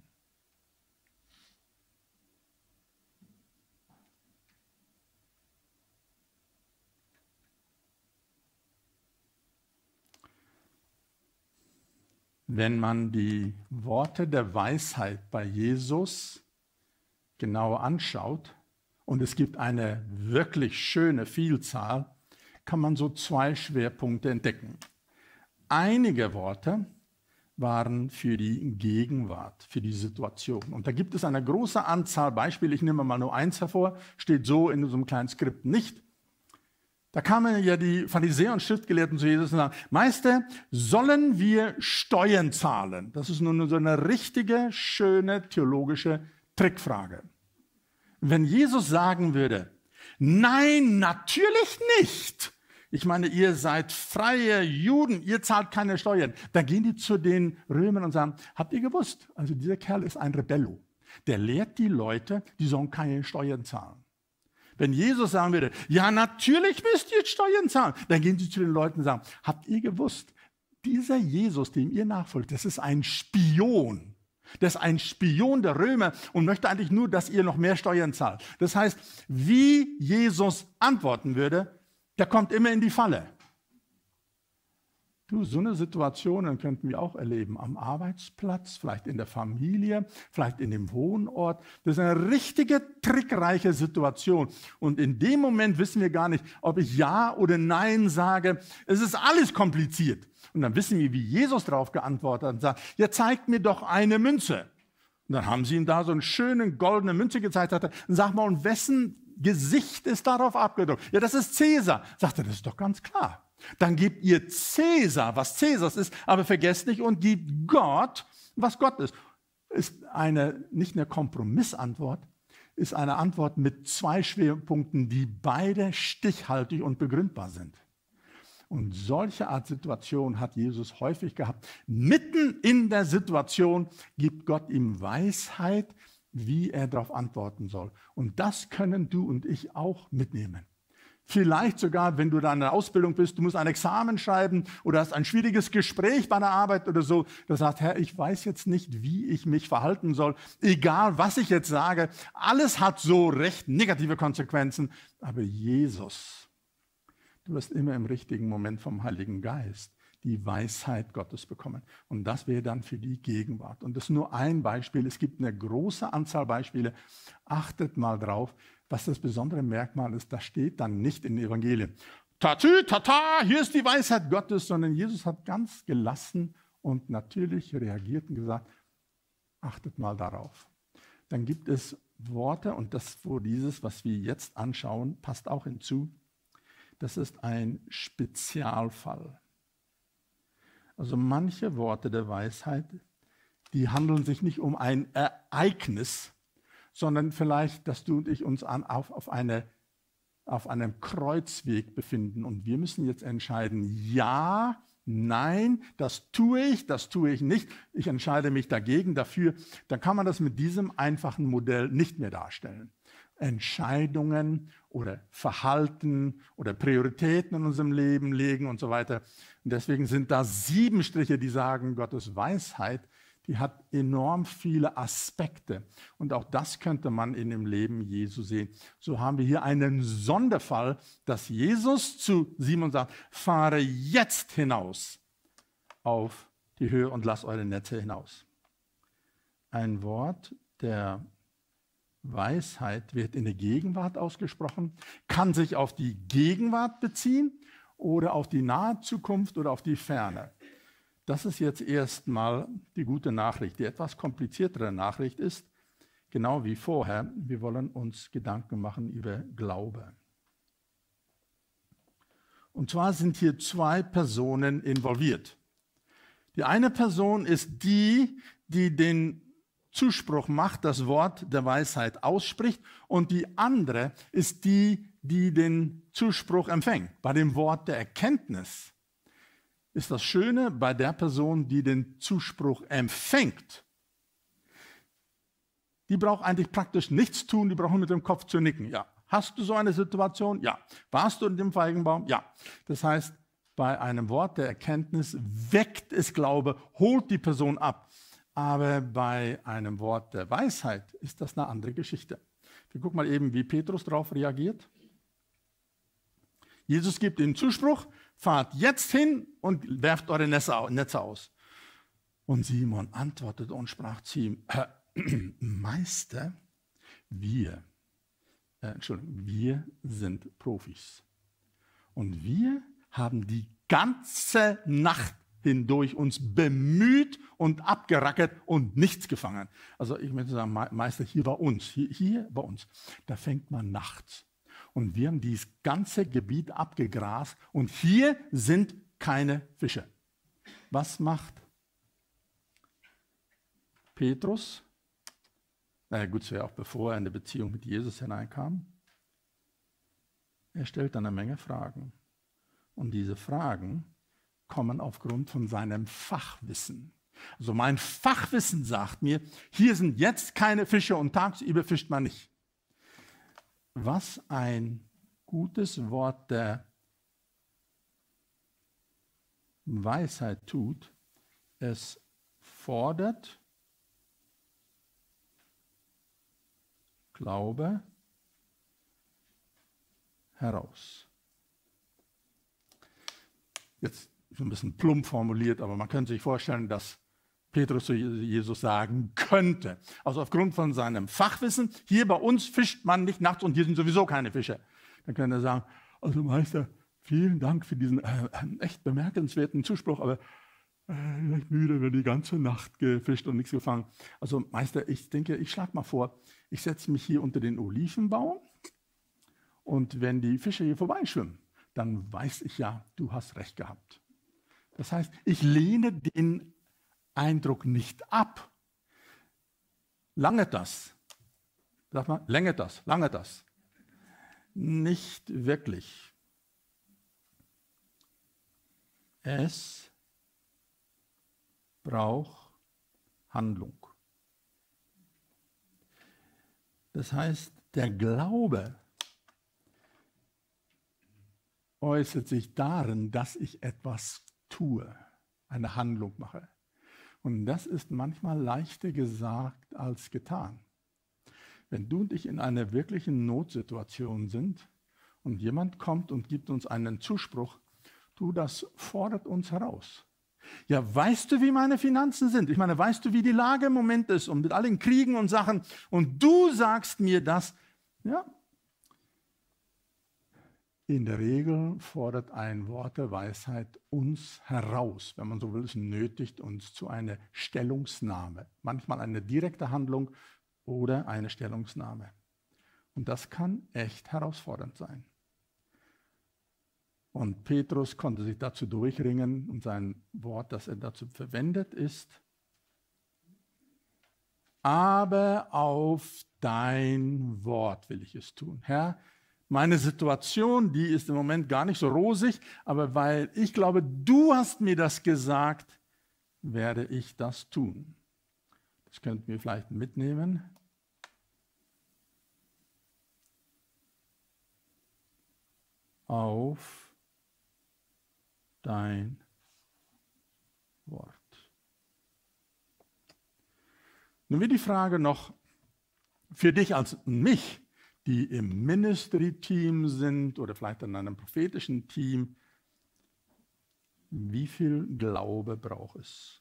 [SPEAKER 4] Wenn man die Worte der Weisheit bei Jesus genauer anschaut, und es gibt eine wirklich schöne Vielzahl, kann man so 2 Schwerpunkte entdecken. Einige Worte waren für die Gegenwart, für die Situation. Und da gibt es eine große Anzahl Beispiele. Ich nehme mal nur eins hervor, steht so in so einem kleinen Skript nicht. Da kamen ja die Pharisäer und Schriftgelehrten zu Jesus und sagen: Meister, sollen wir Steuern zahlen? Das ist nun so eine richtige, schöne theologische Trickfrage. Wenn Jesus sagen würde: Nein, natürlich nicht. Ich meine, ihr seid freie Juden, ihr zahlt keine Steuern. Da gehen die zu den Römern und sagen: Habt ihr gewusst? Also dieser Kerl ist ein Rebello. Der lehrt die Leute, die sollen keine Steuern zahlen. Wenn Jesus sagen würde: Ja, natürlich müsst ihr Steuern zahlen, dann gehen sie zu den Leuten und sagen: Habt ihr gewusst? Dieser Jesus, dem ihr nachfolgt, das ist ein Spion. Das ist ein Spion der Römer und möchte eigentlich nur, dass ihr noch mehr Steuern zahlt. Das heißt, wie Jesus antworten würde, der kommt immer in die Falle. Du, so eine Situation könnten wir auch erleben am Arbeitsplatz, vielleicht in der Familie, vielleicht in dem Wohnort. Das ist eine richtige, trickreiche Situation. Und in dem Moment wissen wir gar nicht, ob ich Ja oder Nein sage. Es ist alles kompliziert. Und dann wissen wir, wie Jesus darauf geantwortet hat und sagt: Ja, zeigt mir doch eine Münze. Und dann haben sie ihm da so eine schöne goldene Münze gezeigt. Und sag mal, und wessen Gesicht ist darauf abgedruckt? Ja, das ist Cäsar. Sagt er: Das ist doch ganz klar. Dann gebt ihr Cäsar, was Cäsars ist, aber vergesst nicht und gebt Gott, was Gott ist. Ist nicht eine Kompromissantwort, ist eine Antwort mit 2 Schwerpunkten, die beide stichhaltig und begründbar sind. Und solche Art Situation hat Jesus häufig gehabt. Mitten in der Situation gibt Gott ihm Weisheit, wie er darauf antworten soll. Und das können du und ich auch mitnehmen. Vielleicht sogar, wenn du da in der Ausbildung bist, du musst ein Examen schreiben oder hast ein schwieriges Gespräch bei der Arbeit oder so. Du sagst: Herr, ich weiß jetzt nicht, wie ich mich verhalten soll. Egal, was ich jetzt sage, alles hat so recht negative Konsequenzen. Aber Jesus, du wirst immer im richtigen Moment vom Heiligen Geist die Weisheit Gottes bekommen. Und das wäre dann für die Gegenwart. Und das ist nur ein Beispiel. Es gibt eine große Anzahl Beispiele. Achtet mal drauf, was das besondere Merkmal ist. Das steht dann nicht in den Evangelien. Tatü, tata, hier ist die Weisheit Gottes, sondern Jesus hat ganz gelassen und natürlich reagiert und gesagt: Achtet mal darauf. Dann gibt es Worte, und das, wo dieses, was wir jetzt anschauen, passt auch hinzu. Das ist ein Spezialfall. Also manche Worte der Weisheit, die handeln sich nicht um ein Ereignis, sondern vielleicht, dass du und ich uns auf einem Kreuzweg befinden. Und wir müssen jetzt entscheiden, ja, nein, das tue ich nicht. Ich entscheide mich dagegen, dafür. Dann kann man das mit diesem einfachen Modell nicht mehr darstellen. Entscheidungen oder Verhalten oder Prioritäten in unserem Leben legen und so weiter. Und deswegen sind da 7 Striche, die sagen, Gottes Weisheit, die hat enorm viele Aspekte. Und auch das könnte man in dem Leben Jesu sehen. So haben wir hier einen Sonderfall, dass Jesus zu Simon sagt, fahre jetzt hinaus auf die Höhe und lass eure Netze hinaus. Ein Wort der Weisheit wird in der Gegenwart ausgesprochen, kann sich auf die Gegenwart beziehen oder auf die nahe Zukunft oder auf die Ferne. Das ist jetzt erstmal die gute Nachricht. Die etwas kompliziertere Nachricht ist, genau wie vorher, wir wollen uns Gedanken machen über Glaube. Und zwar sind hier 2 Personen involviert. Die eine Person ist die, die den Zuspruch macht, das Wort der Weisheit ausspricht, und die andere ist die, die den Zuspruch empfängt. Bei dem Wort der Erkenntnis ist das Schöne bei der Person, die den Zuspruch empfängt. Die braucht eigentlich praktisch nichts tun, die braucht nur mit dem Kopf zu nicken. Ja. Hast du so eine Situation? Ja. Warst du in dem Feigenbaum? Ja. Das heißt, bei einem Wort der Erkenntnis weckt es Glaube, holt die Person ab. Aber bei einem Wort der Weisheit ist das eine andere Geschichte. Wir gucken mal eben, wie Petrus darauf reagiert. Jesus gibt den Zuspruch, fahrt jetzt hin und werft eure Netze aus. Und Simon antwortete und sprach zu ihm, Meister, wir sind Profis. Und wir haben die ganze Nacht hindurch uns bemüht und abgerackert und nichts gefangen. Also ich möchte sagen, Meister, hier bei uns, da fängt man nachts. Und wir haben dieses ganze Gebiet abgegrast und hier sind keine Fische. Was macht Petrus? Na gut, es wäre auch bevor er in eine Beziehung mit Jesus hineinkam. Er stellt eine Menge Fragen. Und diese Fragen kommen aufgrund von seinem Fachwissen. Also mein Fachwissen sagt mir, hier sind jetzt keine Fische und tagsüber fischt man nicht. Was ein gutes Wort der Weisheit tut, es fordert Glaube heraus. Jetzt so ein bisschen plump formuliert, aber man könnte sich vorstellen, dass Petrus zu Jesus sagen könnte. Also aufgrund von seinem Fachwissen, hier bei uns fischt man nicht nachts und hier sind sowieso keine Fische. Dann könnte er sagen, also Meister, vielen Dank für diesen echt bemerkenswerten Zuspruch, aber ich bin müde, wenn die ganze Nacht gefischt und nichts gefangen. Also Meister, ich denke, ich schlage mal vor, ich setze mich hier unter den Olivenbaum und wenn die Fische hier vorbeischwimmen, dann weiß ich ja, du hast recht gehabt. Das heißt, ich lehne den Eindruck nicht ab. Lange das? Sag mal, lange das? Nicht wirklich. Es braucht Handlung. Das heißt, der Glaube äußert sich darin, dass ich etwas tue, eine Handlung mache. Und das ist manchmal leichter gesagt als getan. Wenn du und ich in einer wirklichen Notsituation sind und jemand kommt und gibt uns einen Zuspruch, das fordert uns heraus. Ja, weißt du, wie meine Finanzen sind? Ich meine, weißt du, wie die Lage im Moment ist und mit all den Kriegen und Sachen und du sagst mir das? Ja. In der Regel fordert ein Wort der Weisheit uns heraus, wenn man so will, es nötigt uns zu einer Stellungnahme. Manchmal eine direkte Handlung oder eine Stellungnahme. Und das kann echt herausfordernd sein. Und Petrus konnte sich dazu durchringen und sein Wort, das er dazu verwendet, ist: Aber auf dein Wort will ich es tun. Herr, meine Situation, die ist im Moment gar nicht so rosig, aber weil ich glaube, du hast mir das gesagt, werde ich das tun. Das könnten wir vielleicht mitnehmen. Auf dein Wort. Nun wird die Frage noch für dich als mich, die im Ministry-Team sind oder vielleicht in einem prophetischen Team: Wie viel Glaube braucht es?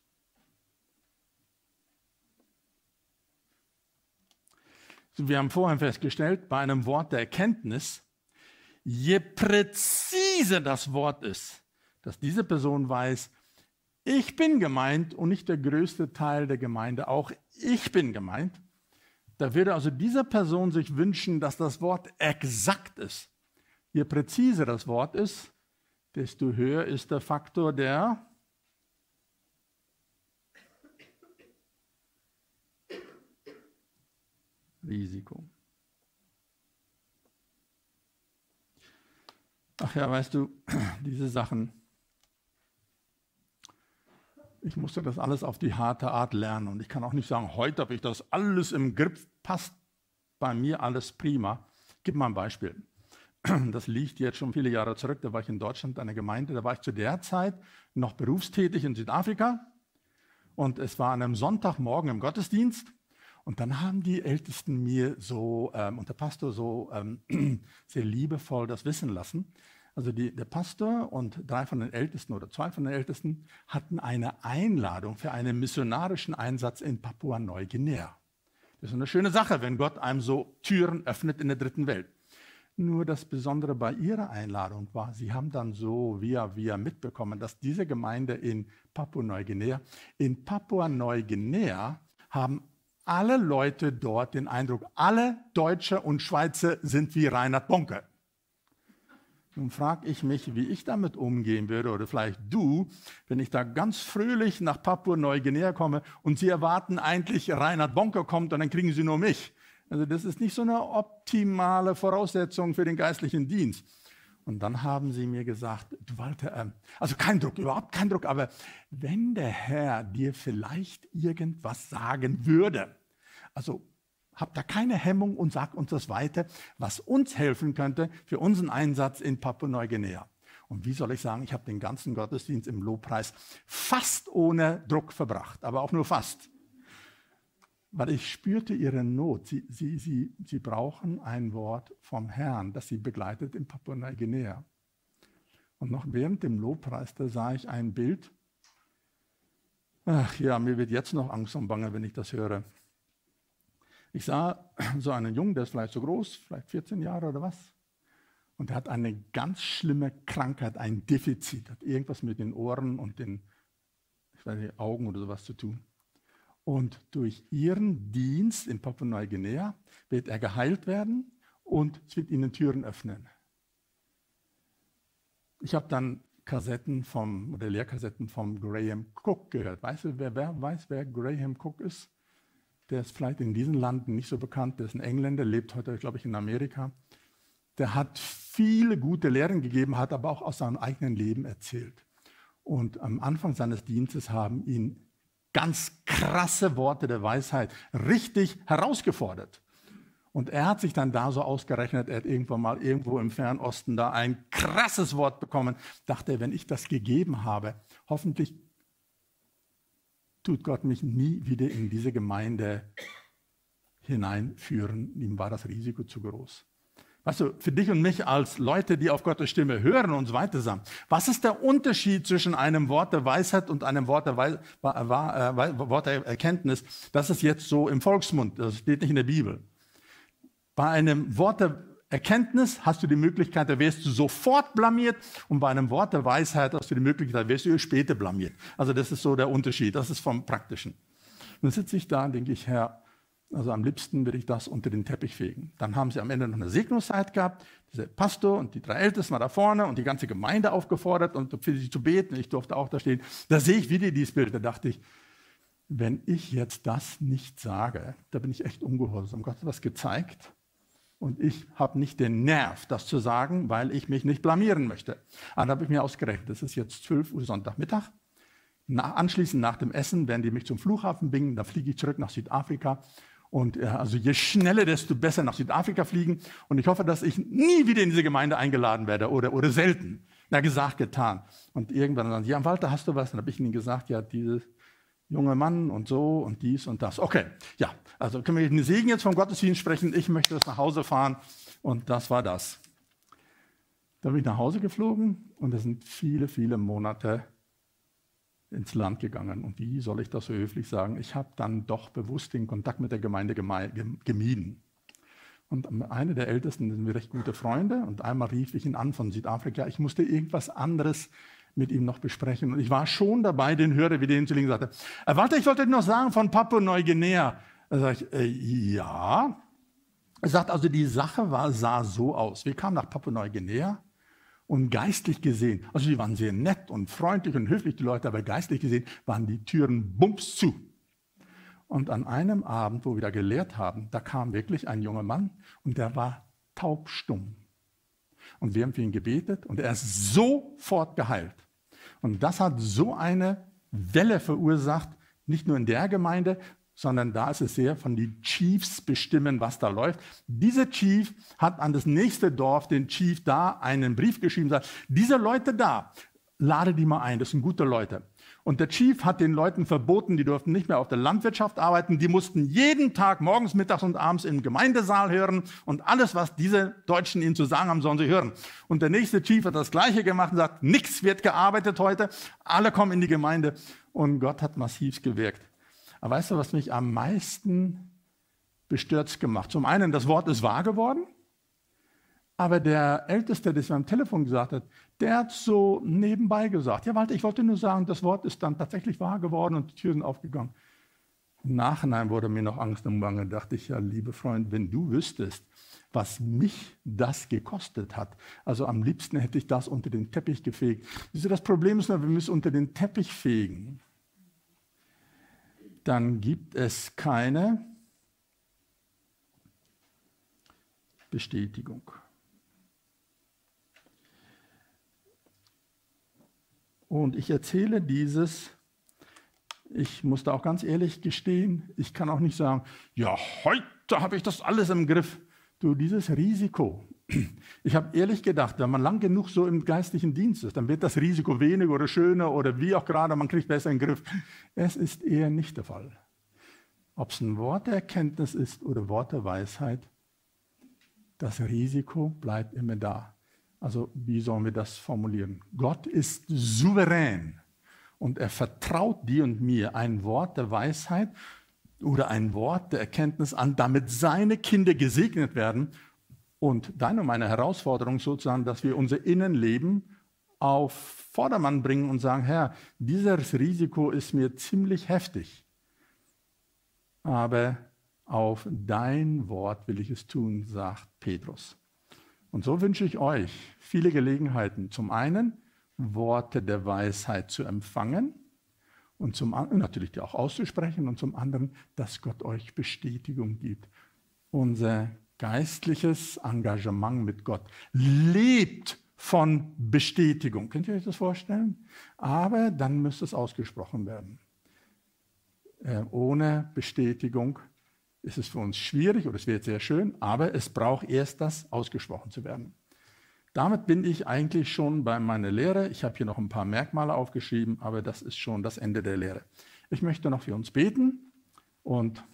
[SPEAKER 4] Wir haben vorhin festgestellt, bei einem Wort der Erkenntnis, je präziser das Wort ist, dass diese Person weiß, ich bin gemeint und nicht der größte Teil der Gemeinde, auch ich bin gemeint, da würde also diese Person sich wünschen, dass das Wort exakt ist. Je präziser das Wort ist, desto höher ist der Faktor der Risiko. Ach ja, weißt du, diese Sachen, ich musste das alles auf die harte Art lernen und ich kann auch nicht sagen, heute habe ich das alles im Griff, passt bei mir alles prima. Ich gebe mal ein Beispiel. Das liegt jetzt schon viele Jahre zurück, da war ich in Deutschland in einer Gemeinde, da war ich zu der Zeit noch berufstätig in Südafrika und es war an einem Sonntagmorgen im Gottesdienst und dann haben die Ältesten mir so und der Pastor so sehr liebevoll das wissen lassen. Also der Pastor und 3 von den Ältesten oder 2 von den Ältesten hatten eine Einladung für einen missionarischen Einsatz in Papua-Neuguinea. Das ist eine schöne Sache, wenn Gott einem so Türen öffnet in der dritten Welt. Nur das Besondere bei ihrer Einladung war, sie haben dann so via mitbekommen, dass diese Gemeinde in Papua-Neuguinea haben alle Leute dort den Eindruck, alle Deutsche und Schweizer sind wie Reinhard Bonke. Nun frage ich mich, wie ich damit umgehen würde, oder vielleicht du, wenn ich da ganz fröhlich nach Papua-Neuguinea komme und sie erwarten eigentlich, Reinhard Bonke kommt und dann kriegen sie nur mich. Also das ist nicht so eine optimale Voraussetzung für den geistlichen Dienst. Und dann haben sie mir gesagt, du Walter, also kein Druck, überhaupt kein Druck, aber wenn der Herr dir vielleicht irgendwas sagen würde, also hab da keine Hemmung und sag uns das weiter, was uns helfen könnte für unseren Einsatz in Papua-Neuguinea. Und wie soll ich sagen, ich habe den ganzen Gottesdienst im Lobpreis fast ohne Druck verbracht, aber auch nur fast. Weil ich spürte ihre Not. Sie brauchen ein Wort vom Herrn, das sie begleitet in Papua-Neuguinea. Und noch während dem Lobpreis, da sah ich ein Bild. Ach ja, mir wird jetzt noch Angst und Bange, wenn ich das höre. Ich sah so einen Jungen, der ist vielleicht so groß, vielleicht 14 Jahre oder was. Und der hat eine ganz schlimme Krankheit, ein Defizit, hat irgendwas mit den Ohren und den Augen oder sowas zu tun. Und durch ihren Dienst in Papua-Neuguinea wird er geheilt werden und es wird ihnen Türen öffnen. Ich habe dann Lehrkassetten vom Graham Cook gehört. Weißt du, wer weiß, wer Graham Cook ist? Der ist vielleicht in diesen Landen nicht so bekannt. Der ist ein Engländer, lebt heute, glaube ich, in Amerika. Der hat viele gute Lehren gegeben, hat aber auch aus seinem eigenen Leben erzählt. Und am Anfang seines Dienstes haben ihn ganz krasse Worte der Weisheit richtig herausgefordert. Und er hat sich dann da so ausgerechnet, er hat irgendwann mal irgendwo im Fernosten da ein krasses Wort bekommen. Dachte er, wenn ich das gegeben habe, hoffentlich tut Gott mich nie wieder in diese Gemeinde hineinführen. Ihm war das Risiko zu groß. Weißt du, für dich und mich als Leute, die auf Gottes Stimme hören und so weiter sagen, was ist der Unterschied zwischen einem Wort der Weisheit und einem Wort der Erkenntnis? Das ist jetzt so im Volksmund, das steht nicht in der Bibel. Bei einem Wort der Erkenntnis hast du die Möglichkeit, da wirst du sofort blamiert, und bei einem Wort der Weisheit hast du die Möglichkeit, da wirst du später blamiert. Also das ist so der Unterschied, das ist vom Praktischen. Dann sitze ich da und denke ich, Herr, Also am liebsten würde ich das unter den Teppich fegen. Dann haben sie am Ende noch eine Segnungszeit gehabt. Der Pastor und die 3 Ältesten waren da vorne und die ganze Gemeinde aufgefordert, und für sie zu beten. Ich durfte auch da stehen. Da sehe ich wieder dieses Bild. Da dachte ich, wenn ich jetzt das nicht sage, da bin ich echt ungehorsam. Gott hat was gezeigt und ich habe nicht den Nerv, das zu sagen, weil ich mich nicht blamieren möchte. Dann habe ich mir ausgerechnet, das ist jetzt 12 Uhr Sonntagmittag. Anschließend nach dem Essen werden die mich zum Flughafen bringen, da fliege ich zurück nach Südafrika. Und also je schneller, desto besser nach Südafrika fliegen. Und ich hoffe, dass ich nie wieder in diese Gemeinde eingeladen werde oder selten. Na, gesagt, getan. Und irgendwann dann, ja, Walter, hast du was? Dann habe ich ihnen gesagt, ja, dieses junge Mann und so und dies und das. Okay, ja, also können wir den Segen jetzt vom Gottesdienst sprechen. Ich möchte jetzt nach Hause fahren und das war das. Dann bin ich nach Hause geflogen und es sind viele, viele Monate ins Land gegangen. Und wie soll ich das so höflich sagen? Ich habe dann doch bewusst den Kontakt mit der Gemeinde gemieden. Und einer der Ältesten sind wir recht gute Freunde und einmal rief ich ihn an von Südafrika. Ich musste irgendwas anderes mit ihm noch besprechen. Und ich war schon dabei, den Hörer wieder hinzulegen und sagte, warte, ich wollte dir noch sagen von Papua-Neuguinea. Da sage ich, ja. Er sagt, also die Sache sah so aus. Wir kamen nach Papua-Neuguinea und geistlich gesehen, also die waren sehr nett und freundlich und höflich, die Leute, aber geistlich gesehen waren die Türen bums zu. Und an einem Abend, wo wir da gelehrt haben, da kam wirklich ein junger Mann und der war taubstumm. Und wir haben für ihn gebetet und er ist sofort geheilt. Und das hat so eine Welle verursacht, nicht nur in der Gemeinde, sondern da ist es sehr von den Chiefs bestimmen, was da läuft. Dieser Chief hat an das nächste Dorf, den Chief da, einen Brief geschrieben und sagt, diese Leute da, lade die mal ein, das sind gute Leute. Und der Chief hat den Leuten verboten, die durften nicht mehr auf der Landwirtschaft arbeiten, die mussten jeden Tag morgens, mittags und abends im Gemeindesaal hören und alles, was diese Deutschen ihnen zu sagen haben, sollen sie hören. Und der nächste Chief hat das Gleiche gemacht und sagt, nichts wird gearbeitet heute, alle kommen in die Gemeinde und Gott hat massiv gewirkt. Aber weißt du, was mich am meisten bestürzt gemacht? Zum einen, das Wort ist wahr geworden, aber der Älteste, der es mir am Telefon gesagt hat, der hat so nebenbei gesagt, ja Walter, ich wollte nur sagen, das Wort ist dann tatsächlich wahr geworden und die Türen aufgegangen. Im Nachhinein wurde mir noch Angst im Wange, dachte ich, ja, liebe Freund, wenn du wüsstest, was mich das gekostet hat, also am liebsten hätte ich das unter den Teppich gefegt. Das Problem ist nur, wir müssen unter den Teppich fegen. Dann gibt es keine Bestätigung. Und ich erzähle dieses, ich muss da auch ganz ehrlich gestehen, ich kann auch nicht sagen, ja, heute habe ich das alles im Griff. Du, dieses Risiko. Ich habe ehrlich gedacht, wenn man lang genug so im geistlichen Dienst ist, dann wird das Risiko weniger oder schöner oder wie auch gerade, man kriegt besser in den Griff. Es ist eher nicht der Fall. Ob es ein Wort der Erkenntnis ist oder Wort der Weisheit, das Risiko bleibt immer da. Also wie sollen wir das formulieren? Gott ist souverän und er vertraut dir und mir ein Wort der Weisheit oder ein Wort der Erkenntnis an, damit seine Kinder gesegnet werden. Und deine und meine Herausforderung sozusagen, dass wir unser Innenleben auf Vordermann bringen und sagen, Herr, dieses Risiko ist mir ziemlich heftig, aber auf dein Wort will ich es tun, sagt Petrus. Und so wünsche ich euch viele Gelegenheiten, zum einen Worte der Weisheit zu empfangen und zum anderen natürlich die auch auszusprechen und zum anderen, dass Gott euch Bestätigung gibt. Unser geistliches Engagement mit Gott lebt von Bestätigung. Könnt ihr euch das vorstellen? Aber dann müsste es ausgesprochen werden. Ohne Bestätigung ist es für uns schwierig oder es wird sehr schön, aber es braucht erst das, ausgesprochen zu werden. Damit bin ich eigentlich schon bei meiner Lehre. Ich habe hier noch ein paar Merkmale aufgeschrieben, aber das ist schon das Ende der Lehre. Ich möchte noch für uns beten und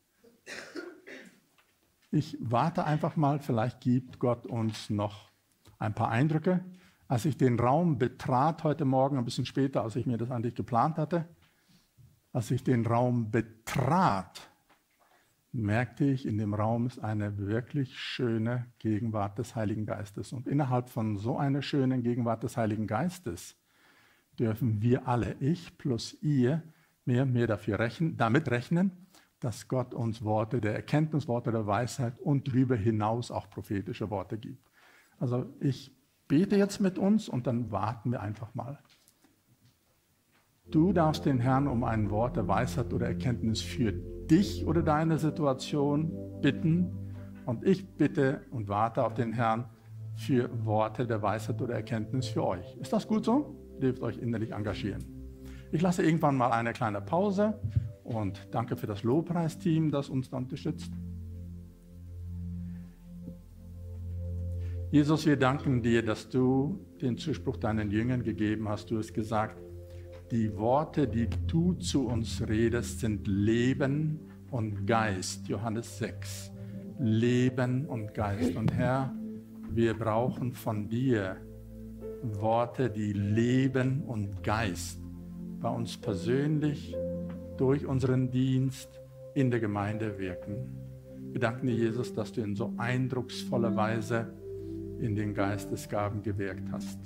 [SPEAKER 4] ich warte einfach mal, vielleicht gibt Gott uns noch ein paar Eindrücke. Als ich den Raum betrat heute Morgen, ein bisschen später, als ich mir das eigentlich geplant hatte, als ich den Raum betrat, merkte ich, in dem Raum ist eine wirklich schöne Gegenwart des Heiligen Geistes. Und innerhalb von so einer schönen Gegenwart des Heiligen Geistes dürfen wir alle, ich plus ihr, mehr damit rechnen dass Gott uns Worte der Erkenntnis, Worte der Weisheit und darüber hinaus auch prophetische Worte gibt. Also ich bete jetzt mit uns und dann warten wir einfach mal. Du darfst den Herrn um ein Wort der Weisheit oder Erkenntnis für dich oder deine Situation bitten. Und ich bitte und warte auf den Herrn für Worte der Weisheit oder Erkenntnis für euch. Ist das gut so? Ihr dürft euch innerlich engagieren. Ich lasse irgendwann mal eine kleine Pause und danke für das Lobpreisteam, das uns da unterstützt. Jesus, wir danken dir, dass du den Zuspruch deinen Jüngern gegeben hast. Du hast gesagt, die Worte, die du zu uns redest, sind Leben und Geist. Johannes 6. Leben und Geist. Und Herr, wir brauchen von dir Worte, die Leben und Geist bei uns persönlich, durch unseren Dienst in der Gemeinde wirken. Wir danken dir, Jesus, dass du in so eindrucksvoller Weise in den Geistesgaben gewirkt hast.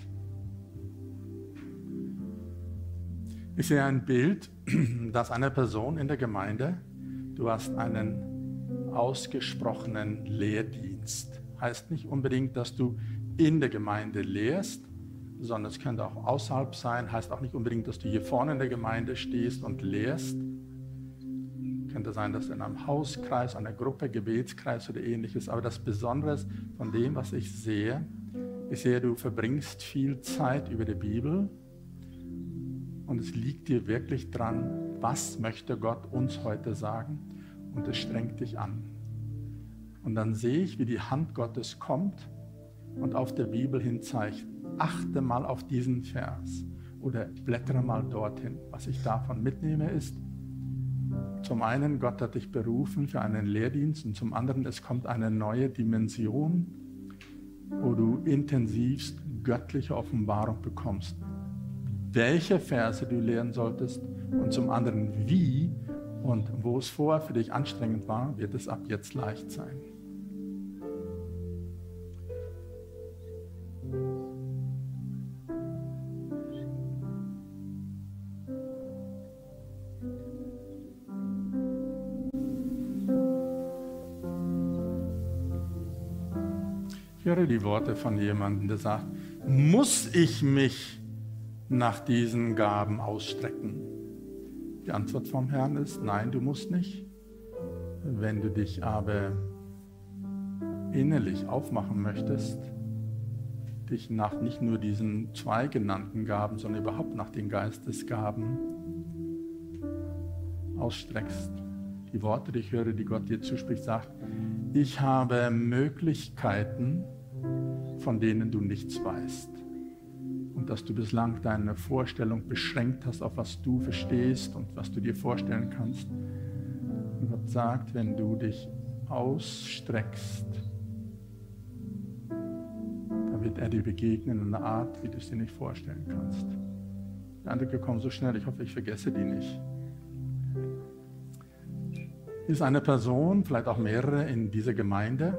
[SPEAKER 4] Ich sehe ein Bild, dass eine Person in der Gemeinde, du hast einen ausgesprochenen Lehrdienst. Heißt nicht unbedingt, dass du in der Gemeinde lehrst, sondern es könnte auch außerhalb sein. Heißt auch nicht unbedingt, dass du hier vorne in der Gemeinde stehst und lehrst. Könnte sein, dass du in einem Hauskreis, einer Gruppe, Gebetskreis oder ähnliches. Aber das Besondere von dem, was ich sehe, du verbringst viel Zeit über die Bibel und es liegt dir wirklich dran, was möchte Gott uns heute sagen, und es strengt dich an. Und dann sehe ich, wie die Hand Gottes kommt und auf der Bibel hin zeigt, achte mal auf diesen Vers oder blättere mal dorthin. Was ich davon mitnehme ist, zum einen, Gott hat dich berufen für einen Lehrdienst, und zum anderen, es kommt eine neue Dimension, wo du intensivst göttliche Offenbarung bekommst, welche Verse du lehren solltest, und zum anderen wie, und wo es vorher für dich anstrengend war, wird es ab jetzt leicht sein. Ich höre die Worte von jemandem, der sagt, muss ich mich nach diesen Gaben ausstrecken? Die Antwort vom Herrn ist, nein, du musst nicht. Wenn du dich aber innerlich aufmachen möchtest, dich nach nicht nur diesen 2 genannten Gaben, sondern überhaupt nach den Geistesgaben ausstreckst. Die Worte, die ich höre, die Gott dir zuspricht, sagt, ich habe Möglichkeiten, von denen du nichts weißt. Und dass du bislang deine Vorstellung beschränkt hast, auf was du verstehst und was du dir vorstellen kannst. Und Gott sagt, wenn du dich ausstreckst, dann wird er dir begegnen in einer Art, wie du es dir nicht vorstellen kannst. Die Eindrücke kommen so schnell, ich hoffe, ich vergesse die nicht. Hier ist eine Person, vielleicht auch mehrere in dieser Gemeinde,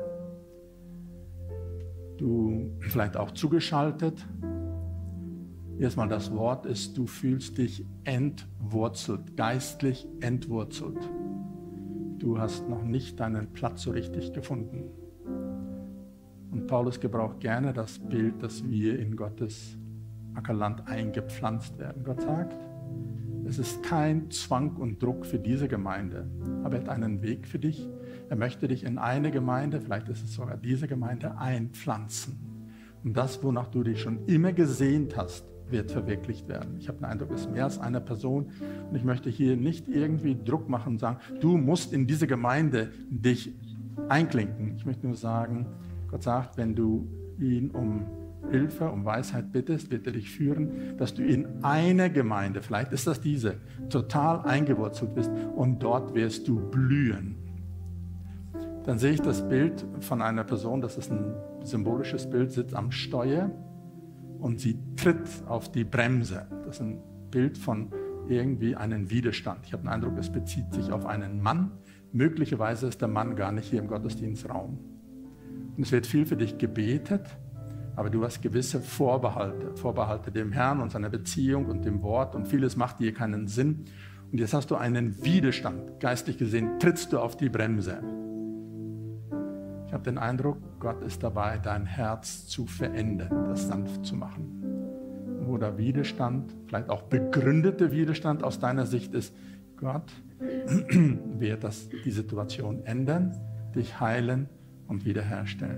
[SPEAKER 4] du vielleicht auch zugeschaltet. Erstmal das Wort ist, du fühlst dich entwurzelt, geistlich entwurzelt. Du hast noch nicht deinen Platz so richtig gefunden. Und Paulus gebraucht gerne das Bild, dass wir in Gottes Ackerland eingepflanzt werden. Gott sagt, es ist kein Zwang und Druck für diese Gemeinde, aber er hat einen Weg für dich. Er möchte dich in eine Gemeinde, vielleicht ist es sogar diese Gemeinde, einpflanzen. Und das, wonach du dich schon immer gesehnt hast, wird verwirklicht werden. Ich habe den Eindruck, es ist mehr als eine Person, und ich möchte hier nicht irgendwie Druck machen und sagen, du musst in diese Gemeinde dich einklinken. Ich möchte nur sagen, Gott sagt, wenn du ihn um Hilfe, um Weisheit bittest, wird er dich führen, dass du in eine Gemeinde, vielleicht ist das diese, total eingewurzelt bist, und dort wirst du blühen. Dann sehe ich das Bild von einer Person, das ist ein symbolisches Bild, sitzt am Steuer und sie tritt auf die Bremse. Das ist ein Bild von irgendwie einem Widerstand. Ich habe den Eindruck, es bezieht sich auf einen Mann. Möglicherweise ist der Mann gar nicht hier im Gottesdienstraum. Und es wird viel für dich gebetet, aber du hast gewisse Vorbehalte dem Herrn und seiner Beziehung und dem Wort, und vieles macht dir keinen Sinn. Und jetzt hast du einen Widerstand. Geistlich gesehen trittst du auf die Bremse. Ich habe den Eindruck, Gott ist dabei, dein Herz zu verändern, das sanft zu machen. Wo der Widerstand, vielleicht auch begründeter Widerstand aus deiner Sicht ist, Gott wird die Situation ändern, dich heilen und wiederherstellen.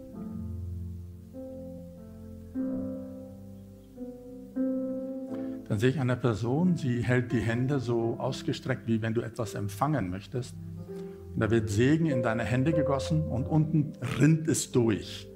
[SPEAKER 4] Dann sehe ich eine Person, sie hält die Hände so ausgestreckt, wie wenn du etwas empfangen möchtest. Und da wird Segen in deine Hände gegossen und unten rinnt es durch.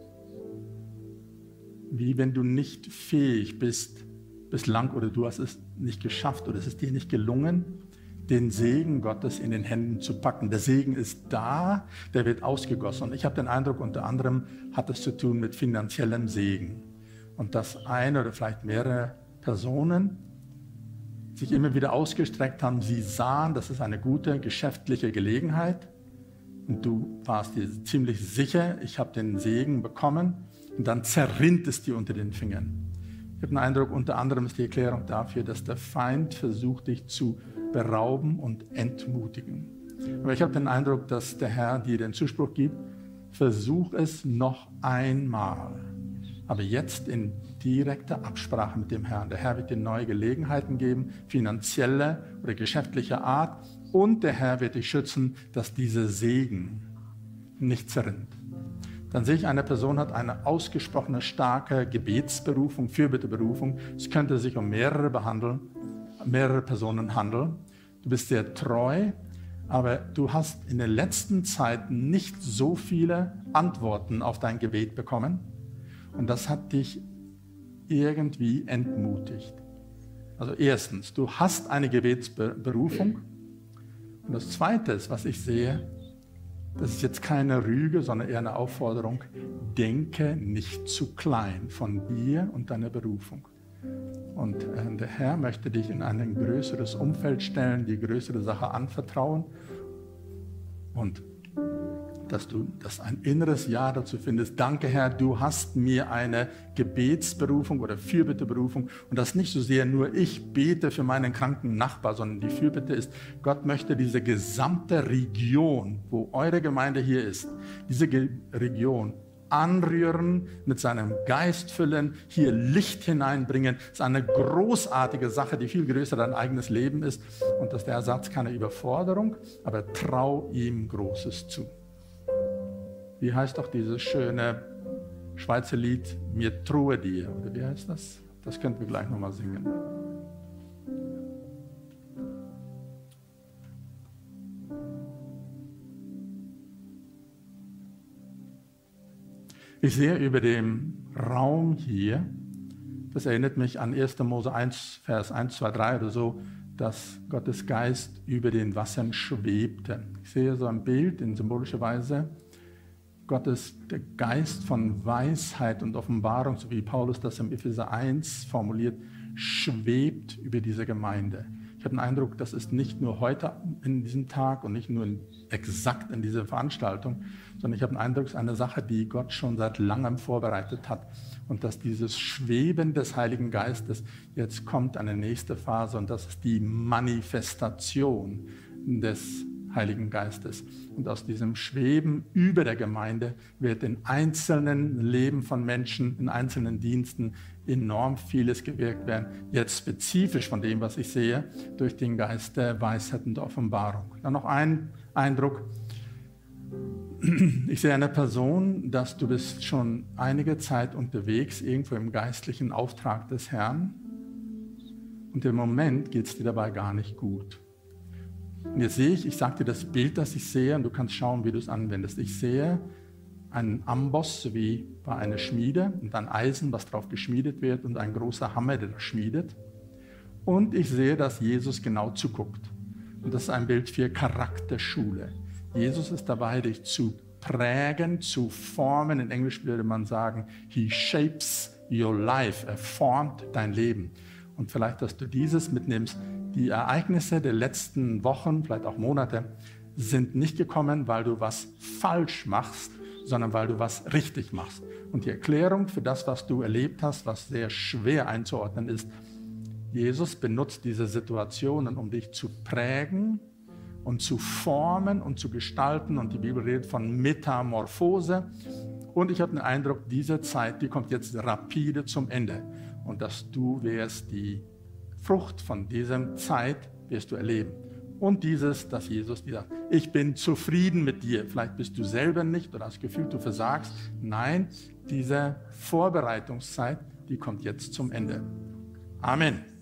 [SPEAKER 4] Wie wenn du nicht fähig bist, bislang oder du hast es nicht geschafft oder es ist dir nicht gelungen, den Segen Gottes in den Händen zu packen. Der Segen ist da, der wird ausgegossen. Und ich habe den Eindruck, unter anderem hat es zu tun mit finanziellem Segen. Und dass eine oder vielleicht mehrere Personen sich immer wieder ausgestreckt haben, sie sahen, das ist eine gute geschäftliche Gelegenheit und du warst dir ziemlich sicher, ich habe den Segen bekommen und dann zerrinnt es dir unter den Fingern. Ich habe den Eindruck, unter anderem ist die Erklärung dafür, dass der Feind versucht, dich zu berauben und entmutigen. Aber ich habe den Eindruck, dass der Herr dir den Zuspruch gibt, versuch es noch einmal. Aber jetzt in direkter Absprache mit dem Herrn. Der Herr wird dir neue Gelegenheiten geben, finanzielle oder geschäftliche Art. Und der Herr wird dich schützen, dass dieser Segen nicht zerrinnt. Dann sehe ich, eine Person hat eine ausgesprochene, starke Gebetsberufung, Fürbitteberufung. Es könnte sich um mehrere Personen handeln. Du bist sehr treu, aber du hast in der letzten Zeit nicht so viele Antworten auf dein Gebet bekommen. Und das hat dich irgendwie entmutigt. Also erstens, du hast eine Gebetsberufung. Und das Zweite ist, was ich sehe, das ist jetzt keine Rüge, sondern eher eine Aufforderung, denke nicht zu klein von dir und deiner Berufung. Und der Herr möchte dich in ein größeres Umfeld stellen, die größere Sache anvertrauen und dass du ein inneres Ja dazu findest. Danke, Herr, du hast mir eine Gebetsberufung oder Fürbitteberufung. Und das nicht so sehr nur ich bete für meinen kranken Nachbar, sondern die Fürbitte ist, Gott möchte diese gesamte Region, wo eure Gemeinde hier ist, diese Region anrühren, mit seinem Geist füllen, hier Licht hineinbringen. Das ist eine großartige Sache, die viel größer dein eigenes Leben ist. Und dass der Satz keine Überforderung, aber trau ihm Großes zu. Wie heißt doch dieses schöne Schweizer Lied, mir traue dir, oder wie heißt das? Das könnten wir gleich nochmal singen. Ich sehe über dem Raum hier, das erinnert mich an 1. Mose 1, Vers 1, 2, 3 oder so, dass Gottes Geist über den Wassern schwebte. Ich sehe so ein Bild in symbolischer Weise, Gottes der Geist von Weisheit und Offenbarung, so wie Paulus das im Epheser 1 formuliert, schwebt über diese Gemeinde. Ich habe den Eindruck, das ist nicht nur heute in diesem Tag und nicht nur exakt in dieser Veranstaltung, sondern ich habe den Eindruck, es ist eine Sache, die Gott schon seit langem vorbereitet hat. Und dass dieses Schweben des Heiligen Geistes jetzt kommt, eine nächste Phase, und das ist die Manifestation des Heiligen Geistes. Und aus diesem Schweben über der Gemeinde wird in einzelnen Leben von Menschen, in einzelnen Diensten enorm vieles gewirkt werden. Jetzt spezifisch von dem, was ich sehe, durch den Geist der Weisheit und der Offenbarung. Dann noch ein Eindruck. Ich sehe eine Person, dass du bist schon einige Zeit unterwegs, irgendwo im geistlichen Auftrag des Herrn. Und im Moment geht es dir dabei gar nicht gut. Und jetzt sehe ich sage dir das Bild, das ich sehe, und du kannst schauen, wie du es anwendest. Ich sehe einen Amboss, so wie bei einer Schmiede, und ein Eisen, was drauf geschmiedet wird, und ein großer Hammer, der das schmiedet. Und ich sehe, dass Jesus genau zuguckt. Und das ist ein Bild für Charakterschule. Jesus ist dabei, dich zu prägen, zu formen. In Englisch würde man sagen, he shapes your life. Er formt dein Leben. Und vielleicht, dass du dieses mitnimmst. Die Ereignisse der letzten Wochen, vielleicht auch Monate, sind nicht gekommen, weil du was falsch machst, sondern weil du was richtig machst. Und die Erklärung für das, was du erlebt hast, was sehr schwer einzuordnen ist, Jesus benutzt diese Situationen, um dich zu prägen und zu formen und zu gestalten. Und die Bibel redet von Metamorphose. Und ich habe den Eindruck, diese Zeit, die kommt jetzt rapide zum Ende. Und dass du wirst die Frucht von dieser Zeit wirst du erleben. Und dieses, dass Jesus dir sagt, ich bin zufrieden mit dir. Vielleicht bist du selber nicht oder hast das Gefühl, du versagst. Nein, diese Vorbereitungszeit, die kommt jetzt zum Ende. Amen.